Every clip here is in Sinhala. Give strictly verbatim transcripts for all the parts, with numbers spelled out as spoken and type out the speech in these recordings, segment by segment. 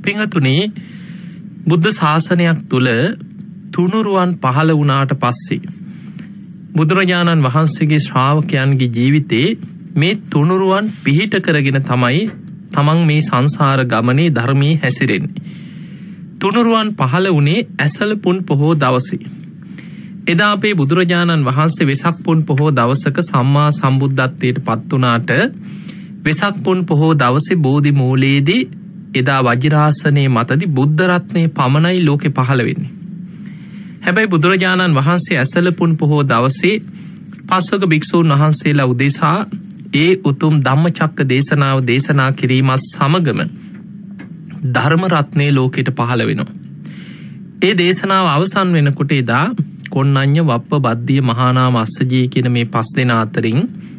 පින්වතුනි බුද්ධ ශාසනයක් තුල තුනුරුවන් පහළ වුණාට පස්සේ බුදුරජාණන් වහන්සේගේ ශ්‍රාවකයන්ගේ ජීවිතේ මේ තුනුරුවන් පිහිට කරගෙන තමයි තමන් මේ සංසාර ගමනේ ධර්මයේ හැසිරෙන්නේ. තුනුරුවන් පහළ වුණේ ඇසළ පුන් පොහෝ දවසේ. එදා අපේ බුදුරජාණන් වහන්සේ වෙසක් පුන් පොහෝ දවසක සම්මා සම්බුද්ධත්වයට පත් වුණාට වෙසක් පුන් පොහෝ දවසේ බෝධි මූලයේදී එදා වජිරාසනයේ මතදී බුද්ධ රත්නයේ පමණයි ලෝකේ පහළ වෙන්නේ. හැබැයි බුදුරජාණන් වහන්සේ ඇසළ පුන් පොහෝ දවසේ පස්වක භික්ෂූන් වහන්සේලා උදෙසා ඒ උතුම් ධම්මචක්ක දේශනාව දේශනා කිරීමත් සමගම ධර්ම රත්නයේ ලෝකෙට පහළ වෙනවා. ඒ දේශනාව අවසන් වෙනකොට එදා කොණ්ණඤ්ඤ වප්ප බද්දිය මහානාම අස්සජී කියන මේ පස් දෙනා අතරින්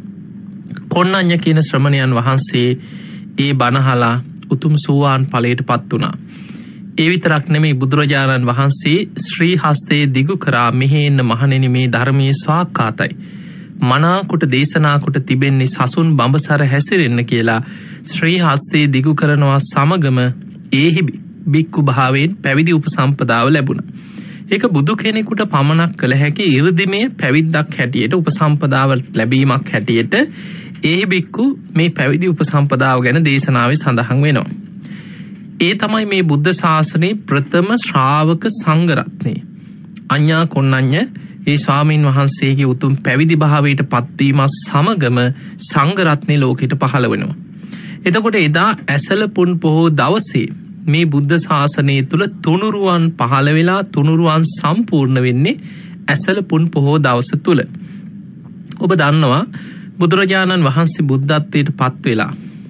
කොණ්ණඤ්ඤ කියන ශ්‍රමණයන් වහන්සේ ඒ බණහලා උතුම් සෝවාන් ඵලයට පත් වුණා. ඒ විතරක් නෙමෙයි බුදුරජාණන් වහන්සේ ශ්‍රී හස්තයේ දිගු කරා මෙහෙන්න මහණෙනි මේ ධර්මයේ ස්වාක්කාතයි. මනාකොට දේශනා කොට තිබෙන්නේ සසුන් බඹසර හැසිරෙන්න කියලා ශ්‍රී හස්තයේ දිගු කරනවා සමගම ඒහි බික්කු භාවයෙන් පැවිදි උපසම්පදාව ලැබුණා. ඒක බුදු කෙනෙකුට පමණක් කළ හැකි 이르දිමේ පැවිද්දක් හැටියට උපසම්පදාව ලැබීමක් හැටියට ඒහි බික්කු මේ පැවිදි උපසම්පදාව ගැන දේශනාවේ සඳහන් වෙනවා. ඒ තමයි මේ බුද්ධ ශාසනයේ ප්‍රථම ශ්‍රාවක සංඝ රත්නය. අඤ්ඤා කොණ්ණඤ්ඤ ඒ ස්වාමීන් වහන්සේගේ උතුම් පැවිදි භාවයට පත්වීම සමගම සංඝ රත්නේ ලෝකෙට පහළ වෙනවා. එතකොට එදා ඇසළ පුන් පොහෝ දවසේ මේ බුද්ධ ශාසනය තුල තුනුරුවන් පහළ වෙලා තුනුරුවන් සම්පූර්ණ වෙන්නේ ඇසළ පුන් පොහෝ දවස තුල. ඔබ දන්නවා බුදුරජාණන් වහන්සේ බුද්ධත්වයට පත් වෙලා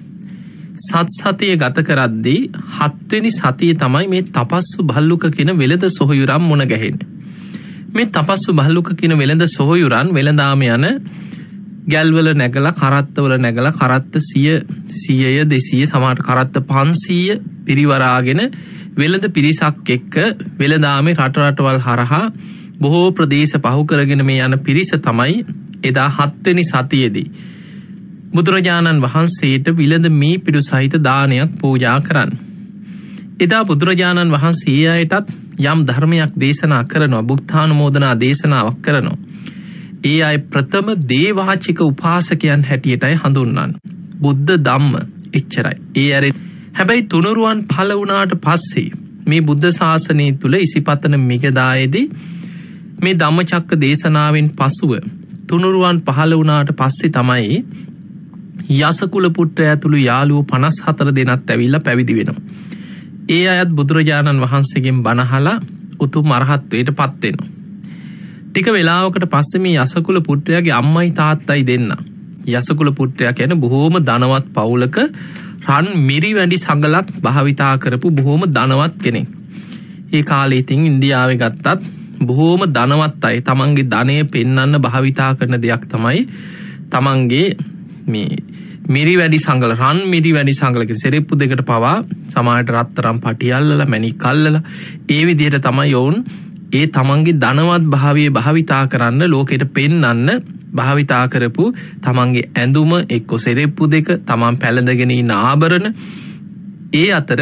සත් සතිය ගත කරද්දී හත්වෙනි සතිය තමයි මේ තපස්සු භල්ලුක කියන වෙළඳ සොහොයුරන් මුණ ගැහෙන්නේ. මේ තපස්සු භල්ලුක කියන වෙළඳ සොහොයුරන් වෙළඳාම යන ගැල්වල නැගලා කරත්තවල නැගලා කරත්ත සිය සියය දෙසිය සමහර කරත්ත පන්සීය පිරිවරාගෙන වෙළඳ පිරිසක් එක්ක වෙළඳාමේ රට රටවල් හරහා බොහෝ ප්‍රදේශ පහු කරගෙන මේ යන පිරිස තමයි එදා හත්වෙනි සතියේදී බුදුරජාණන් වහන්සේට විලඳ මී පිඩු සහිත දානයක් පූජා කරන්නේ. එදා බුදුරජාණන් වහන්සේ අයටත් යම් ධර්මයක් දේශනා කරනවා, බුද්ධානුමෝදනා දේශනාවක් කරනවා. ඒ අය ප්‍රථම දේවාචික උපාසකයන් හැටියටයි හඳුන්වන්නේ. බුද්ධ ධම්ම එච්චරයි. ඒ අර හැබැයි තුනුරුවන් පහළ වුණාට පස්සේ මේ බුද්ධ ශාසනය තුල ඉසිපතන මිගදායේදී මේ ධම්මචක්ක දේශනාවෙන් පසුව තුනුරුවන් පහළ වුණාට පස්සේ තමයි යසකුල පුත්‍රය ඇතුළු යාළුවෝ පනස් හතර දෙනත් ඇවිල්ලා පැවිදි වෙනවා. ඒ අයත් බුදුරජාණන් වහන්සේගෙන් බණ අහලා උතුම් අරහත්ත්වයට පත් වෙනවා. ටික වෙලාවකට පස්සේ මේ යසකුල පුත්‍රයාගේ අම්මයි තාත්තයි දෙන්න. යසකුල පුත්‍රයා කියන්නේ බොහෝම ධනවත් පවුලක රන් මිරි වැඳි සඟලක් භාවිතා කරපු බොහෝම ධනවත් කෙනෙක්. ඒ කාලේ ඉතින් ඉන්දියාවේ ගත්තත් බොහෝම ධනවත් අය තමන්ගේ ධනය පෙන්වන්න භාවිතා කරන දෙයක් තමයි තමන්ගේ මේ මිරි වැඩි සංගල රන් මිරි වැඩි සංගලක සෙරෙප්පු දෙකට පවා සමාජයට රත්තරන් පටි අල්ලලා මණික් අල්ලලා ඒ විදිහට තමයි යෝන් ඒ තමන්ගේ ධනවත් භාවයේ භාවිතා කරන්න ලෝකෙට පෙන්වන්න භාවිතා කරපු තමන්ගේ ඇඳුම එක්ක සෙරෙප්පු දෙක තමන් පැළඳගෙන ඉන්න ආභරණ ඒ අතර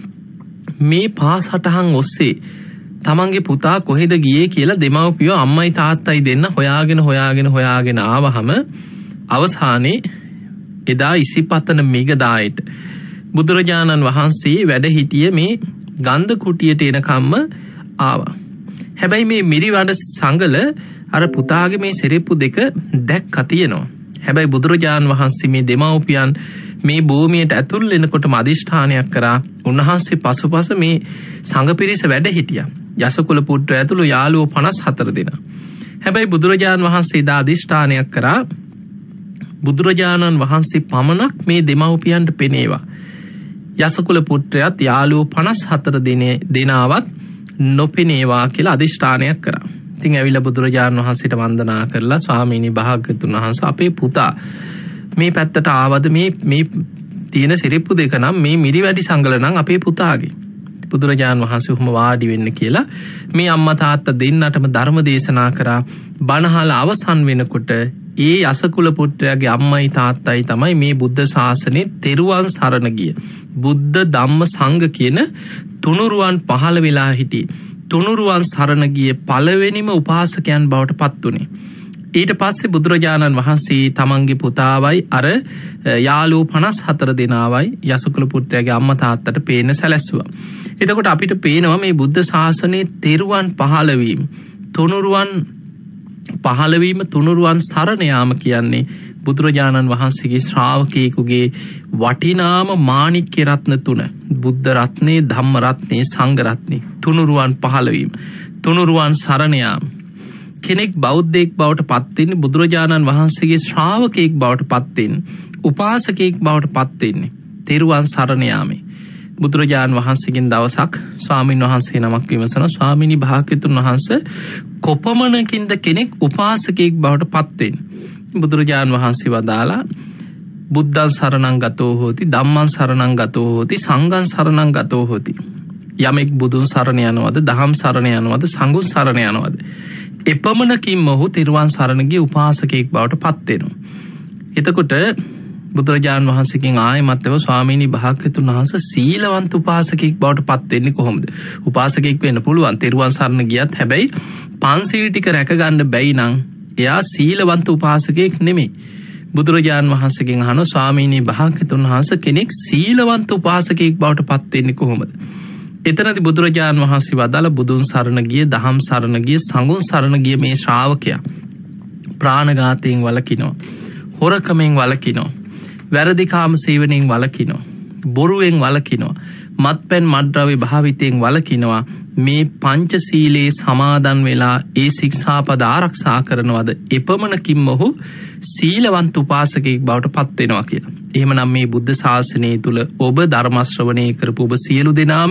මේ පාසටහන් ඔස්සේ තමන්ගේ පුතා කොහෙද ගියේ කියලා දෙමව්පියෝ අම්මයි තාත්තයි දෙන්න හොයාගෙන හොයාගෙන හොයාගෙන ආවහම අවසානයේ එදා ඉසිපතන මිගදායට බුදුරජාණන් වහන්සේ වැඩ හිටියේ මේ ගන්ධ කුටියට එනකම්ම ආවා. හැබැයි මේ මිරිවඩ සංගල අර පුතාගේ මේ සෙරෙප්පු දෙක දැක්කා තියෙනවා. හැබැයි බුදුරජාණන් වහන්සේ මේ දෙමව්පියන් මේ භූමියට ඇතුල් වෙනකොටම අදිෂ්ඨානයක් කරා. උන්වහන්සේ පසුපස මේ සංඝ පිරිස වැඩ හිටියා. යසකුල පුත්‍ර ඇතුළු යාළුවෝ පනස් හතර දෙනා. හැබැයි බුදුරජාණන් වහන්සේ දා අදිෂ්ඨානයක් කරා බුදුරජාණන් වහන්සේ පමණක් මේ දෙමව්පියන්ට පෙනේවා. යසකුල පුත්‍රයාත් යාළුවෝ පනස් හතර දෙනාවත් නොපෙනේවා කියලා අදිෂ්ඨානයක් කරා. ඉතින් ඇවිල්ලා බුදුරජාණන් වහන්සේට වන්දනා කරලා ස්වාමීනි භාග්‍යතුන් වහන්සේ අපේ පුතා මේ පැත්තට ආවද මේ මේ තියෙන සිරිප්පු දෙක නම් මේ මිරි වැඩි සංගල නම් අපේ පුතාගේ. බුදුරජාණන් වහන්සේ උහුම වාඩි වෙන්න කියලා මේ අම්මා තාත්තා දෙන්නටම ධර්ම දේශනා කරා. බණහල අවසන් වෙනකොට ඒ යසකුල පුත්‍රයාගේ අම්මයි තාත්තයි තමයි මේ බුද්ධ ශාසනයේ තෙරුවන් සරණ ගිය බුද්ධ ධම්ම සංඝ කියන තුනුරුවන් පහළ වෙලා හිටියේ. තුනුරුවන් සරණ ගිය පළවෙනිම උපාසකයන් බවට පත් වුණේ. ඊට පස්සේ බුදුරජාණන් වහන්සේ තමන්ගේ පුතාවයි අර යාළුවෝ පනස් හතර දෙනාවයි යසකුල පුත්‍රයාගේ අම්මා තාත්තට පේන සැලැස්සුවා. එතකොට අපිට පේනවා මේ බුද්ධ ශාසනයේ තෙරුවන් පහළ වීම, තුනුරුවන් පහළ වීම, තුනුරුවන් සරණ යාම කියන්නේ බුදුරජාණන් වහන්සේගේ ශ්‍රාවකයෙකුගේ වටිනාම මාණික්‍ය රත්න තුන. බුද්ධ රත්නේ, ධම්ම රත්නේ, සංඝ රත්නේ. තුනුරුවන් පහළ වීම, තුනුරුවන් සරණ යාම. කෙනෙක් බෞද්ධයෙක් බවට පත් වෙන්නේ බුදුරජාණන් වහන්සේගේ ශ්‍රාවකයෙක් බවට පත් වෙන්නේ, උපාසකයෙක් බවට පත් වෙන්නේ තෙරුවන් සරණ යාමේ. බුදුරජාණන් වහන්සේගෙන් දවසක් ස්වාමින් වහන්සේ නමක් විමසනවා, ස්වාමිනී භාග්‍යතුන් වහන්සේ කොපමණකින්ද කෙනෙක් උපාසකයෙක් බවට පත් වෙන්නේ? බුදුරජාණන් වහන්සේ වදාලා, බුද්ධං සරණං ගතෝ හෝති, ධම්මං සරණං ගතෝ හෝති, සංඝං සරණං ගතෝ හෝති. යමෙක් බුදුන් සරණ යනවද, දහම් සරණ යනවද, සංඝුන් සරණ යනවද, එපමණකින්ම ඔහු තෙරුවන් සරණ ගිය උපාසකයෙක් බවට පත් වෙනවා. එතකොට බුදුරජාණන් වහන්සේගෙන් ආයෙමත් ඒවා ස්වාමීනි භාග්‍යතුන් වහන්සේ සීලවන්ත උපාසකෙක් බවට පත් වෙන්නේ කොහොමද? උපාසකෙක් වෙන්න පුළුවන් තෙරුවන් සරණ ගියත්, හැබැයි පන්සිල් ටික රැක ගන්න බැයි නම් එයා සීලවන්ත උපාසකෙක් නෙමෙයි. බුදුරජාණන් වහන්සේගෙන් අහනවා ස්වාමීනි භාග්‍යතුන් වහන්සේ කෙනෙක් සීලවන්ත උපාසකෙක් බවට පත් වෙන්නේ කොහොමද? එතනදී බුදුරජාණන් වහන්සේ වදාළ බුදුන් සරණ ගිය, දහම් සරණ ගිය, සංඝුන් සරණ ගිය මේ ශ්‍රාවකයා ප්‍රාණඝාතයෙන් වළකිනවා, හොරකමෙන් වළකිනවා, වැරදි කාම සේවනයෙන් වළකිනවා, බොරුවෙන් වළකිනවා, මත්පැන් මත්ද්‍රව්‍ය භාවිතයෙන් වළකිනවා. මේ පංචශීලයේ සමාදන් වෙලා ඒ ශික්ෂාපද ආරක්ෂා කරනවද, එපමණකින්ම ඔහු සීලවන්ත උපාසකයෙක් බවට පත් වෙනවා කියලා. එහෙමනම් මේ බුද්ධ ශාසනය තුල ඔබ ධර්ම ශ්‍රවණය කරපු ඔබ සියලු දෙනාම,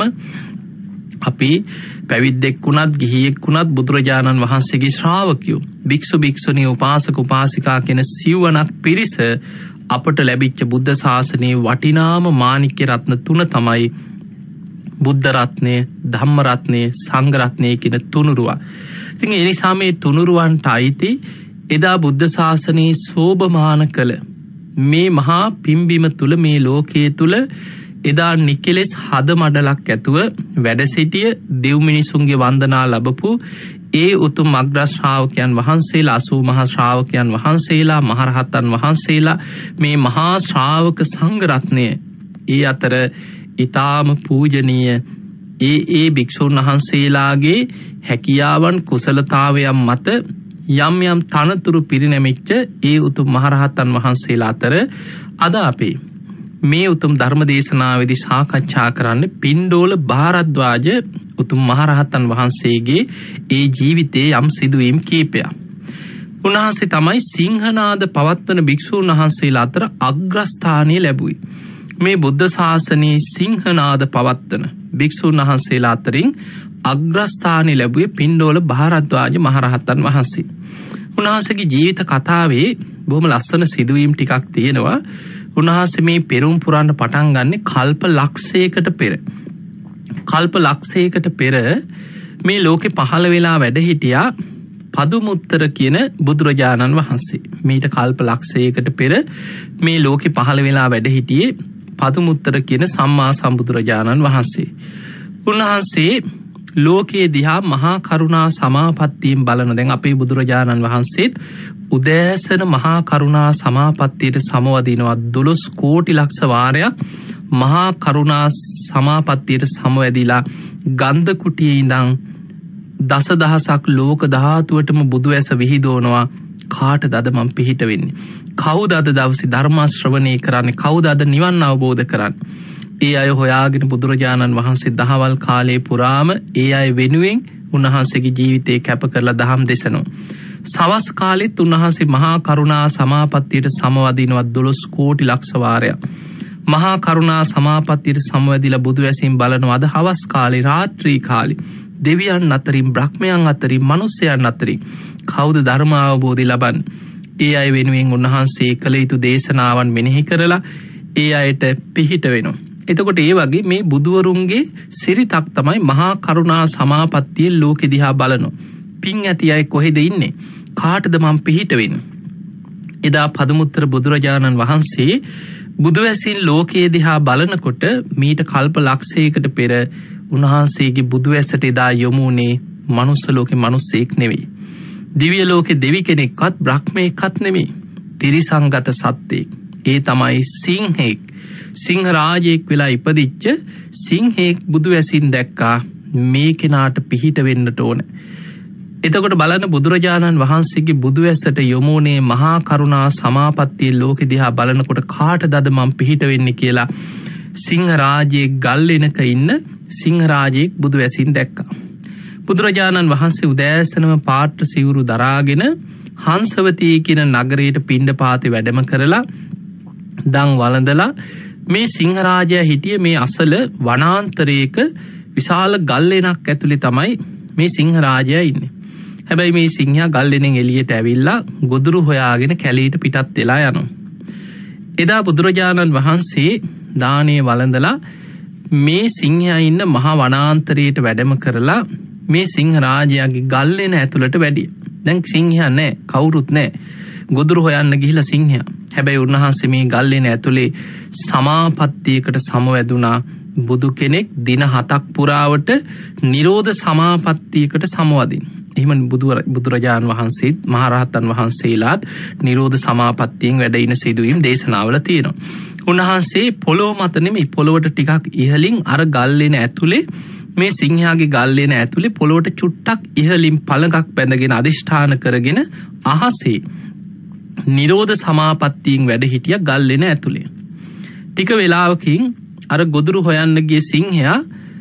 අපි පැවිද්දෙක් වුණත්, ගිහියෙක් වුණත්, බුදුරජාණන් වහන්සේගේ ශ්‍රාවකයෝ, භික්ෂු භික්ෂුණී, උපාසක උපාසිකා කියන සිව්වනක් පිරිස අපට ලැබිච්ච බුද්ධ ශාසනයේ වටිනාම මාණික්‍ය රත්න තුන තමයි බුද්ධ රත්නය, ධම්ම රත්නය, සංඝ රත්නය කියන තුනුරුවා. ඉතින් ඒ නිසා මේ තුනුරුවන්ට අයිති එදා බුද්ධ ශාසනයේ සෝභමාන කළ මේ මහා පිම්බීම තුල, මේ ලෝකයේ තුල එදා නිකලෙස් හද මඩලක් ඇතුව වැඩ සිටිය දෙව් මිනිසුන්ගේ වන්දනා ලැබපු ඒ උතුම් අග්‍ර ශ්‍රාවකයන් වහන්සේලා, අසූ මහා ශ්‍රාවකයන් වහන්සේලා, මහරහතන් වහන්සේලා, මේ මහා ශ්‍රාවක සංඝ රත්නය ඒ අතර ඊ타ම පූජනීය ඒ ඒ භික්ෂුන් වහන්සේලාගේ හැකියාවන්, කුසලතාවයන් මත යම් යම් තනතුරු පිරිනැමිච්ච ඒ උතුම් මහරහතන් වහන්සේලා අතර අද අපි මේ උතුම් ධර්ම දේශනාවේදී සාකච්ඡා කරන්නේ පින්ඩෝල භාරද්වාජ උතුම් මහරහතන් වහන්සේගේ ඒ ජීවිතයේ යම් සිදුවීම් කීපයක්. උන්වහන්සේ තමයි සිංහනාද පවත්වන භික්ෂුන් වහන්සේලා අතර අග්‍රස්ථානය ලැබුවේ. මේ බුද්ධ ශාසනයේ සිංහනාද පවත්වන භික්ෂුන් වහන්සේලා අතරින් අග්‍රස්ථානය ලැබුවේ පින්ඩෝල භාරද්වාජ මහරහතන් වහන්සේ. උන්වහන්සේගේ ජීවිත කතාවේ බොහොම ලස්සන සිදුවීම් ටිකක් තියෙනවා. උන්වහන්සේ මේ පෙරම් පුරන්න පටන් ගන්නේ කල්ප ලක්ෂයකට පෙර. කල්ප ලක්ෂයකට පෙර මේ ලෝකේ පහළ වෙලා වැඩ හිටියා පදුමුත්තර කියන බුදුරජාණන් වහන්සේ. මීට කල්ප ලක්ෂයකට පෙර මේ ලෝකේ පහළ වෙලා වැඩ හිටියේ පදුමුත්තර කියන සම්මා සම්බුදුරජාණන් වහන්සේ. උන්වහන්සේ ලෝකයේ දිහා මහා කරුණා සමාපත්තියෙන් බලන, දැන් අපේ බුදුරජාණන් වහන්සේත් උදෑසන මහා කරුණා සමාපත්තියට සමවදිනවා දොළොස් කෝටි ලක්ෂ වාරයක්. මහා කරුණා සමාපත්තියට සමවැදිලා ගන්ධ කුටියේ ඉඳන් දසදහසක් ලෝක ධාතුවටම බුදු ඇස විහිදවනවා. කාටද අද මම පිහිට වෙන්නේ? කවුද අද දවසේ ධර්ම ශ්‍රවණය කරන්නේ? කවුද අද නිවන් අවබෝධ කරන්නේ? ඒ අය හොයාගෙන බුදුරජාණන් වහන්සේ දහවල් කාලේ පුරාම ඒ අය වෙනුවෙන් උන්වහන්සේගේ ජීවිතේ කැප කරලා දහම් දෙසනවා. සවස් කාලෙත් උන්වහන්සේ මහා කරුණා සමාපත්තියට සමවදිනවා දොළොස් කෝටි ලක්ෂ වාරයක්. මහා කරුණා සමාපත්තියට සමවැදිලා බුදු ඇසින් බලනවා අද හවස් කාලේ, රාත්‍රී කාලේ දෙවියන් අතරින්, බ්‍රහ්මයන් අතරින්, මිනිස්යන් අතරින් කවුද ධර්ම අවබෝධය ලබන්නේ? ඒ අය වෙනුවෙන් උන්වහන්සේ කළ යුතු දේශනාවන් මෙනෙහි කරලා ඒ අයට පිහිට වෙනවා. එතකොට ඒ වගේ මේ බුදුවරුන්ගේ සිරිතක් තමයි මහා කරුණා සමාපත්තිය. ලෝකෙ දිහා බලනවා. පින් ඇති අය කොහෙද ඉන්නේ? කාටද මම පිහිට වෙන්නේ? එදා පදුමුත්තර බුදුරජාණන් වහන්සේ බුදුවැසින් ලෝකයේ දිහා බලනකොට මීට කල්ප ලක්ෂයකට පෙර උන්වහන්සේගේ බුදුවැසට එදා යොමුනේ මනුස්ස ලෝකේ මිනිස්සෙක් නෙවෙයි. දිව්‍ය ලෝකේ දෙවි කෙනෙක්වත් බ්‍රහ්මයෙක්වත් නෙවෙයි. තිරිසංගත සත්වෙක්. ඒ තමයි සිංහෙක්. සිංහ රාජයෙක් වෙලා ඉපදිච්ච සිංහෙක් බුදුවැසින් දැක්කා මේ කෙනාට පිහිට වෙන්නට ඕන. එතකොට බලන්න බුදුරජාණන් වහන්සේගේ බුදුවැසට යොමුනේ මහා කරුණා සමාපත්තිය ලෝකෙ දිහා බලනකොට කාටද මම පිහිට වෙන්නේ කියලා සිංහ රාජයේ ගල්ලෙනක ඉන්න සිංහ රාජයෙක් බුදුවැසින් දැක්කා. බුදුරජාණන් වහන්සේ උදෑසනම පාත්‍ර සිවුරු දරාගෙන හංසවතී කියන නගරයට පිණ්ඩපාතේ වැඩම කරලා දන් වළඳලා මේ සිංහ රාජයා හිටියේ මේ අසල වනාන්තරයක විශාල ගල්ලෙනක් ඇතුලේ තමයි මේ සිංහ රාජයා ඉන්නේ. හැබැයි මේ සිංහයා ගල්ලෙනෙන් එළියට ඇවිල්ලා ගොදුරු හොයාගෙන කැලීට පිටත් වෙලා යනවා. එදා බුදුරජාණන් වහන්සේ දානේ වළඳලා මේ සිංහයා ඉන්න මහා වනාන්තරයට වැඩම කරලා මේ සිංහ රාජයාගේ ගල්ලෙන ඇතුළට වැඩිය. දැන් සිංහයා නැහැ, කවුරුත් නැහැ. ගොදුරු හොයන්න ගිහිලා සිංහයා. හැබැයි උන්වහන්සේ මේ ගල්ලෙන ඇතුලේ සමාපත්තියකට සමවැදුනා. බුදු කෙනෙක් දින හතක් පුරාවට නිරෝධ සමාපත්තියකට සමවදින. එහෙම බුදුරජාණන් වහන්සේත් මහරහතන් වහන්සේලාත් නිරෝධ සමාපත්තියෙන් වැඩ ඉන සිදුවීම් දේශනාවල තියෙනවා. උන්වහන්සේ පොළොව මත නෙමෙයි පොළොවට ටිකක් ඉහළින් අර ගල්ලෙන ඇතුලේ මේ සිංහයාගේ ගල්ලෙන ඇතුලේ පොළොවට චුට්ටක් ඉහළින් පළඟක් බැඳගෙන අදිෂ්ඨාන කරගෙන අහසේ නිරෝධ සමාපත්තියෙන් වැඩ හිටිය ගල්ලෙන ඇතුලේ. ටික වෙලාවකින් අර ගොදුරු හොයන්න ගිය සිංහයා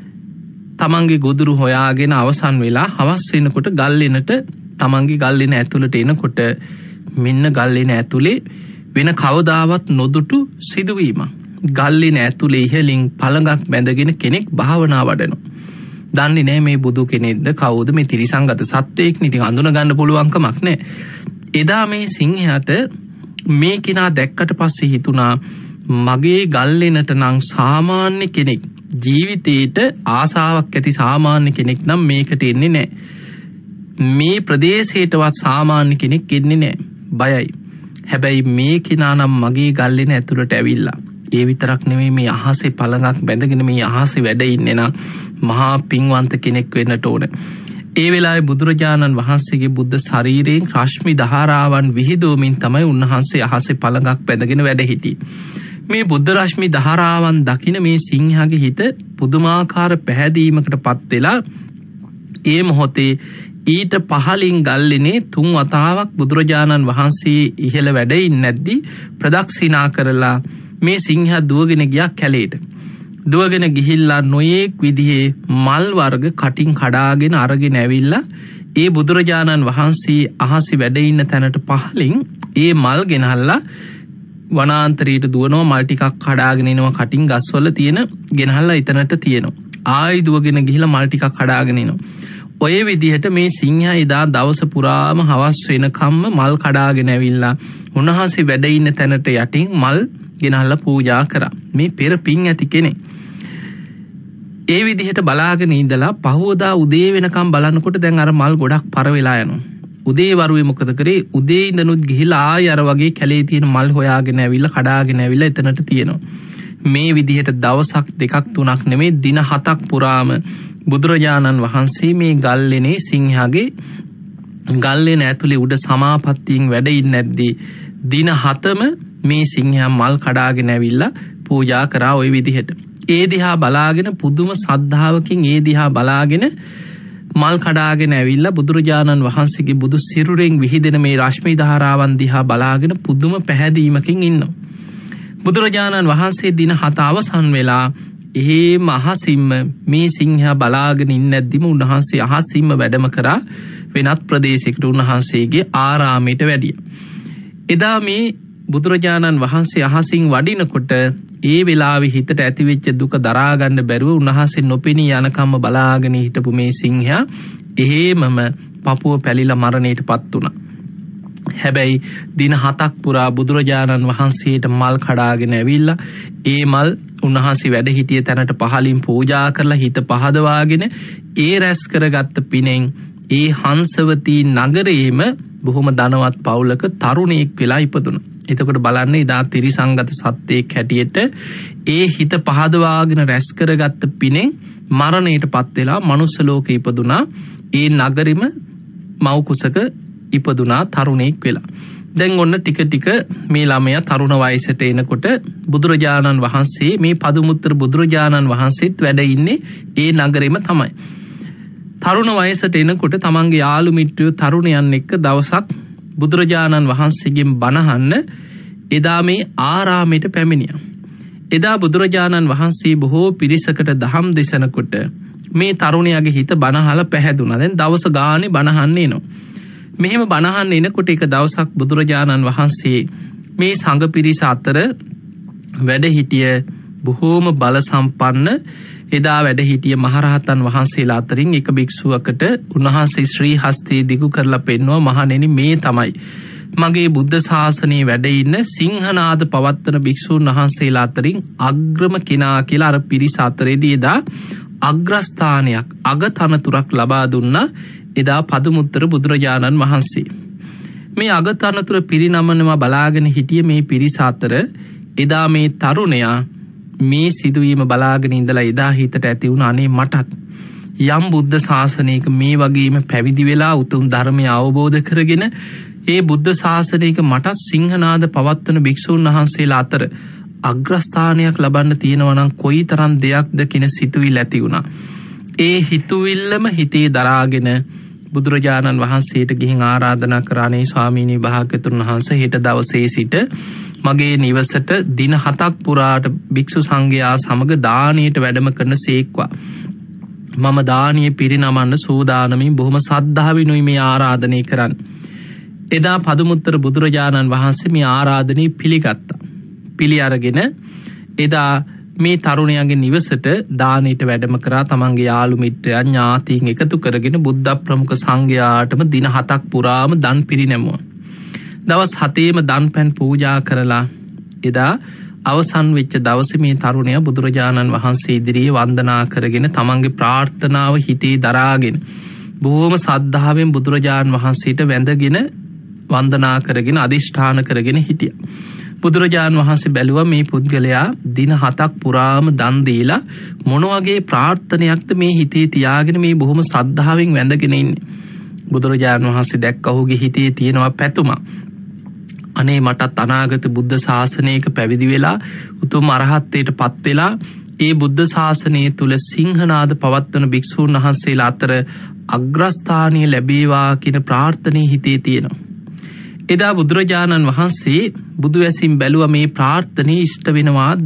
තමන්ගේ ගොදුරු හොයාගෙන අවසන් වෙලා හවස් වෙනකොට ගල්ලෙනට තමන්ගේ ගල්ලෙන ඇතුළට එනකොට මෙන්න ගල්ලෙන ඇතුලේ වෙන කවදාවත් නොදුටු සිදුවීමක්. ගල්ලෙන ඇතුලේ ඉහළින් පළඟක් බැඳගෙන කෙනෙක් භාවනා වඩනවා. දන්නේ නැහැ මේ බුදු කෙනෙක්ද කවුද මේ තිරිසංගත සත්වයෙක් නේ. ඉතින් අඳුන ගන්න පුළුවන් කමක් නැහැ. එදා මේ සිංහයාට මේ කෙනා දැක්කට පස්සේ හිතුණා මගේ ගල්ලෙනට නම් සාමාන්‍ය කෙනෙක් ජීවිතේට ආසාවක් ඇති සාමාන්‍ය කෙනෙක් නම් මේකට එන්නේ නැහැ. මේ ප්‍රදේශයටවත් සාමාන්‍ය කෙනෙක් එන්නේ නැහැ. බයයි. හැබැයි මේ කෙනා නම් මගේ ගල්ලෙන ඇතුළට ඇවිල්ලා ඒ විතරක් නෙමෙයි මේ අහසේ පළඟක් බැඳගෙන මේ අහසේ වැඩ ඉන්නේ නම් මහා පින්වන්ත කෙනෙක් වෙන්නට ඕන. ඒ වෙලාවේ බුදුරජාණන් වහන්සේගේ බුද්ධ ශරීරයෙන් රශ්මි ධාරාවන් විහිදුවමින් තමයි උන්වහන්සේ අහසේ පළඟක් බැඳගෙන වැඩ හිටියේ. මේ බුද්ධ රශ්මි ධාරාවන් දකින මේ සිංහයාගේ හිත පුදුමාකාර පැහැදීමකටපත් වෙලා ඒ මොහොතේ ඊට පහලින් ගල්ලෙනේ තුන් වතාවක් බුදුරජාණන් වහන්සේ ඉහළ වැඩ ඉන්නේ නැද්දි ප්‍රදක්ෂිනා කරලා මේ සිංහයා දුවගෙන ගියා කැලේට. දුවගෙන ගිහිල්ලා නොයේක් විදිහේ මල් වර්ග කටින් කඩාගෙන අරගෙන ඇවිල්ලා ඒ බුදුරජාණන් වහන්සේ අහසේ වැඩ ඉන්න තැනට පහලින් ඒ මල් ගෙනහල්ලා වනාන්තරයට දුවනවා. මල් ටිකක් කඩාගෙන එනවා කටින් ගස්වල තියෙන ගෙනහල්ලා එතනට තියෙනවා. ආයි දුවගෙන ගිහිල්ලා මල් ටිකක් කඩාගෙන එනවා. ඔය විදිහට මේ සිංහයා එදා දවස පුරාම හවස් වෙනකම්ම මල් කඩාගෙන ඇවිල්ලා උන්වහන්සේ වැඩ ඉන්න තැනට යටින් මල් ගෙනහල්ලා පූජා කරා. මේ පෙර පිං ඇති කෙනෙක්. ඒ විදිහට බලාගෙන ඉඳලා පහවදා උදේ වෙනකම් බලනකොට දැන් අර මල් ගොඩක් පර වෙලා යනවා. උදේ වරුවේ මොකද කරේ? උදේ ඉඳනුත් ගිහිලා ආය අර වගේ කැලේ තියෙන මල් හොයාගෙන ඇවිල්ලා කඩාගෙන ඇවිල්ලා එතනට තියෙනවා. මේ විදිහට දවසක් දෙකක් තුනක් නෙමෙයි දින හතක් පුරාම බුදුරජාණන් වහන්සේ මේ ගල්ලෙනේ සිංහයාගේ ගල්ලෙන ඇතුලේ උඩ සමාපත්තියෙන් වැඩ ඉන්නේ නැද්දී දින හතම මේ සිංහයා මල් කඩාගෙන ඇවිල්ලා පූජා කරා ওই විදිහට. ඒ දිහා බලාගෙන පුදුම සද්ධාවකින් ඒ දිහා බලාගෙන මල් කඩාගෙන ඇවිල්ලා බුදුරජාණන් වහන්සේගේ බුදු සිරුරෙන් විහිදෙන මේ රශ්මි ධාරාවන් දිහා බලාගෙන පුදුම පැහැදීමකින් ඉන්නවා. බුදුරජාණන් වහන්සේ දින හත අවසන් වෙලා එහෙම අහසින්ම මේ සිංහයා බලාගෙන ඉන්නේ නැද්දිම උන්වහන්සේ අහසින්ම වැඩම කරා වෙනත් ප්‍රදේශයකට උන්වහන්සේගේ ආරාමයට වැඩියා. එදා මේ බුදුරජාණන් වහන්සේ අහසින් වඩිනකොට ඒ වෙලාවේ හිතට ඇතිවෙච්ච දුක දරා ගන්න බැරුව උන්වහන්සේ නොපෙනී යනකම්ම බලාගෙන හිටපු මේ සිංහයා එහෙමම පපුව පැලිලා මරණයටපත් වුණා. හැබැයි දින හතක් පුරා බුදුරජාණන් වහන්සේට මල් කඩාගෙන ඇවිල්ලා ඒ මල් උන්වහන්සේ වැඩ හිටිය තැනට පහලින් පූජා කරලා හිත පහදවාගෙන ඒ රැස් කරගත්ත පිනෙන් ඒ හංසවතී නගරයේම බොහොම ධනවත් පවුලක තරුණයෙක් වෙලා ඉපදුණා. එතකොට බලන්න ඉදා තිරිසංගත සත්‍යයක් හැටියට ඒ හිත පහදවාගෙන රැස් කරගත්ත පිනෙන් මරණයට පත් වෙලා මනුස්ස ලෝකේ ඉපදුනා. ඒ නගරෙම මව් කුසක ඉපදුනා තරුණෙක් වෙලා. දැන් ඔන්න ටික ටික මේ ළමයා තරුණ වයසට එනකොට බුදුරජාණන් වහන්සේ මේ පදුමුත්තර බුදුරජාණන් වහන්සේත් වැඩ ඉන්නේ ඒ නගරෙම තමයි. තරුණ වයසට එනකොට තමන්ගේ යාළු මිත්‍රයෝ තරුණයන් එක්ක දවසක් බුදුරජාණන් වහන්සේගෙන් බණහන්න එදා මේ ආරාමයට පැමිණියා. එදා බුදුරජාණන් වහන්සේ බොහෝ පිරිසකට දහම් දෙසනකොට මේ තරුණයාගේ හිත බණහලා පැහැදුනා. දැන් දවස ගානේ බණහන්න එනවා. මෙහෙම බණහන්න එනකොට එක දවසක් බුදුරජාණන් වහන්සේ මේ සංඝ පිරිස අතර වැඩ හිටිය බොහෝම බල සම්පන්න එදා වැඩ හිටිය මහරහතන් වහන්සේලා අතරින් එක භික්ෂුවකට උන්වහන්සේ ශ්‍රී හස්තේ දිගු කරලා පෙන්වුවා මහණෙනි මේ තමයි මගේ බුද්ධ ශාසනයේ වැඩ ඉන්න සිංහනාද පවත්තන භික්ෂුන් වහන්සේලා අතරින් අග්‍රම කෙනා කියලා අර පිරිස අතරේදී එදා අග්‍රස්ථානයක් අගතනතුරක් ලබා දුන්නා එදා පදුමුත්තර බුදුරජාණන් වහන්සේ. මේ අගතනතුර පිරිනමනවා බලාගෙන හිටිය මේ පිරිස අතර එදා මේ තරුණයා මේ සිදුවීම බලාගෙන ඉඳලා එදා හිතට ඇති වුණ අනේ මටත් යම් බුද්ධ ශාසනයක මේ වගේම පැවිදි වෙලා උතුම් ධර්මය අවබෝධ කරගෙන ඒ බුද්ධ ශාසනයක මටත් සිංහනාද පවත්වන භික්ෂුන් වහන්සේලා අතර අග්‍රස්ථානයක් ලබන්න තියෙනවා නම් කොයිතරම් දෙයක්ද කියන සිතුවිල්ල ඇති වුණා. ඒ හිතුවිල්ලම හිතේ දරාගෙන බුදුරජාණන් වහන්සේට ගිහින් ආරාධනා කරානේ ස්වාමීනි භාග්‍යතුන් වහන්සේ හෙට දවසේ සිට මගේ නිවසට දින හතක් පුරාට භික්ෂු සංඝයා සමග දානයට වැඩම කරන සේක්වා. මම දානීය පිරිනමන්න සූදානමින් බොහොම සද්ධාවෙනුයි මේ ආරාධනය කරන්න. එදා පදුමුත්තර බුදුරජාණන් වහන්සේ මේ ආරාධනය පිළිගත්තා. පිළි අරගෙන එදා මේ තරුණයාගේ නිවසට දානයට වැඩම කරා තමන්ගේ යාළු මිත්‍රයන් ඥාතීන් එකතු කරගෙන බුද්ධ ප්‍රමුඛ සංඝයාටම දින හතක් පුරාම දන් පිරිනැමුවා. දවස් හතේම දන් පැන් පූජා කරලා එදා අවසන් වෙච්ච දවසේ මේ තරුණයා බුදුරජාණන් වහන්සේ ඉදිරියේ වන්දනා කරගෙන තමන්ගේ ප්‍රාර්ථනාව හිතේ දරාගෙන බොහොම සද්ධාවෙන් බුදුරජාණන් වහන්සේට වැඳගෙන වන්දනා කරගෙන අදිෂ්ඨාන කරගෙන හිටියා. බුදුරජාණන් වහන්සේ බැලුවා මේ පුද්ගලයා දින හතක් පුරාම දන් දීලා මොන වගේ ප්‍රාර්ථනයක්ද මේ හිතේ තියාගෙන මේ බොහොම සද්ධාවෙන් වැඳගෙන ඉන්නේ. බුදුරජාණන් වහන්සේ දැක්ක ඔහුගේ හිතේ තියෙනවා පැතුමක්. අනේ මටත් අනාගත බුද්ධ ශාසනයක පැවිදි වෙලා උතුම් අරහත්ත්වයට පත් වෙලා ඒ බුද්ධ ශාසනය තුල සිංහනාද පවත්වන භික්ෂූන් වහන්සේලා අතර අග්‍රස්ථානීය ලැබේවා කියන ප්‍රාර්ථනාව හිතේ තියෙනවා. එදා බුදුරජාණන් වහන්සේ බුදු ඇසින් බැලුවා මේ ප්‍රාර්ථනාව ඉෂ්ට වෙනවාද?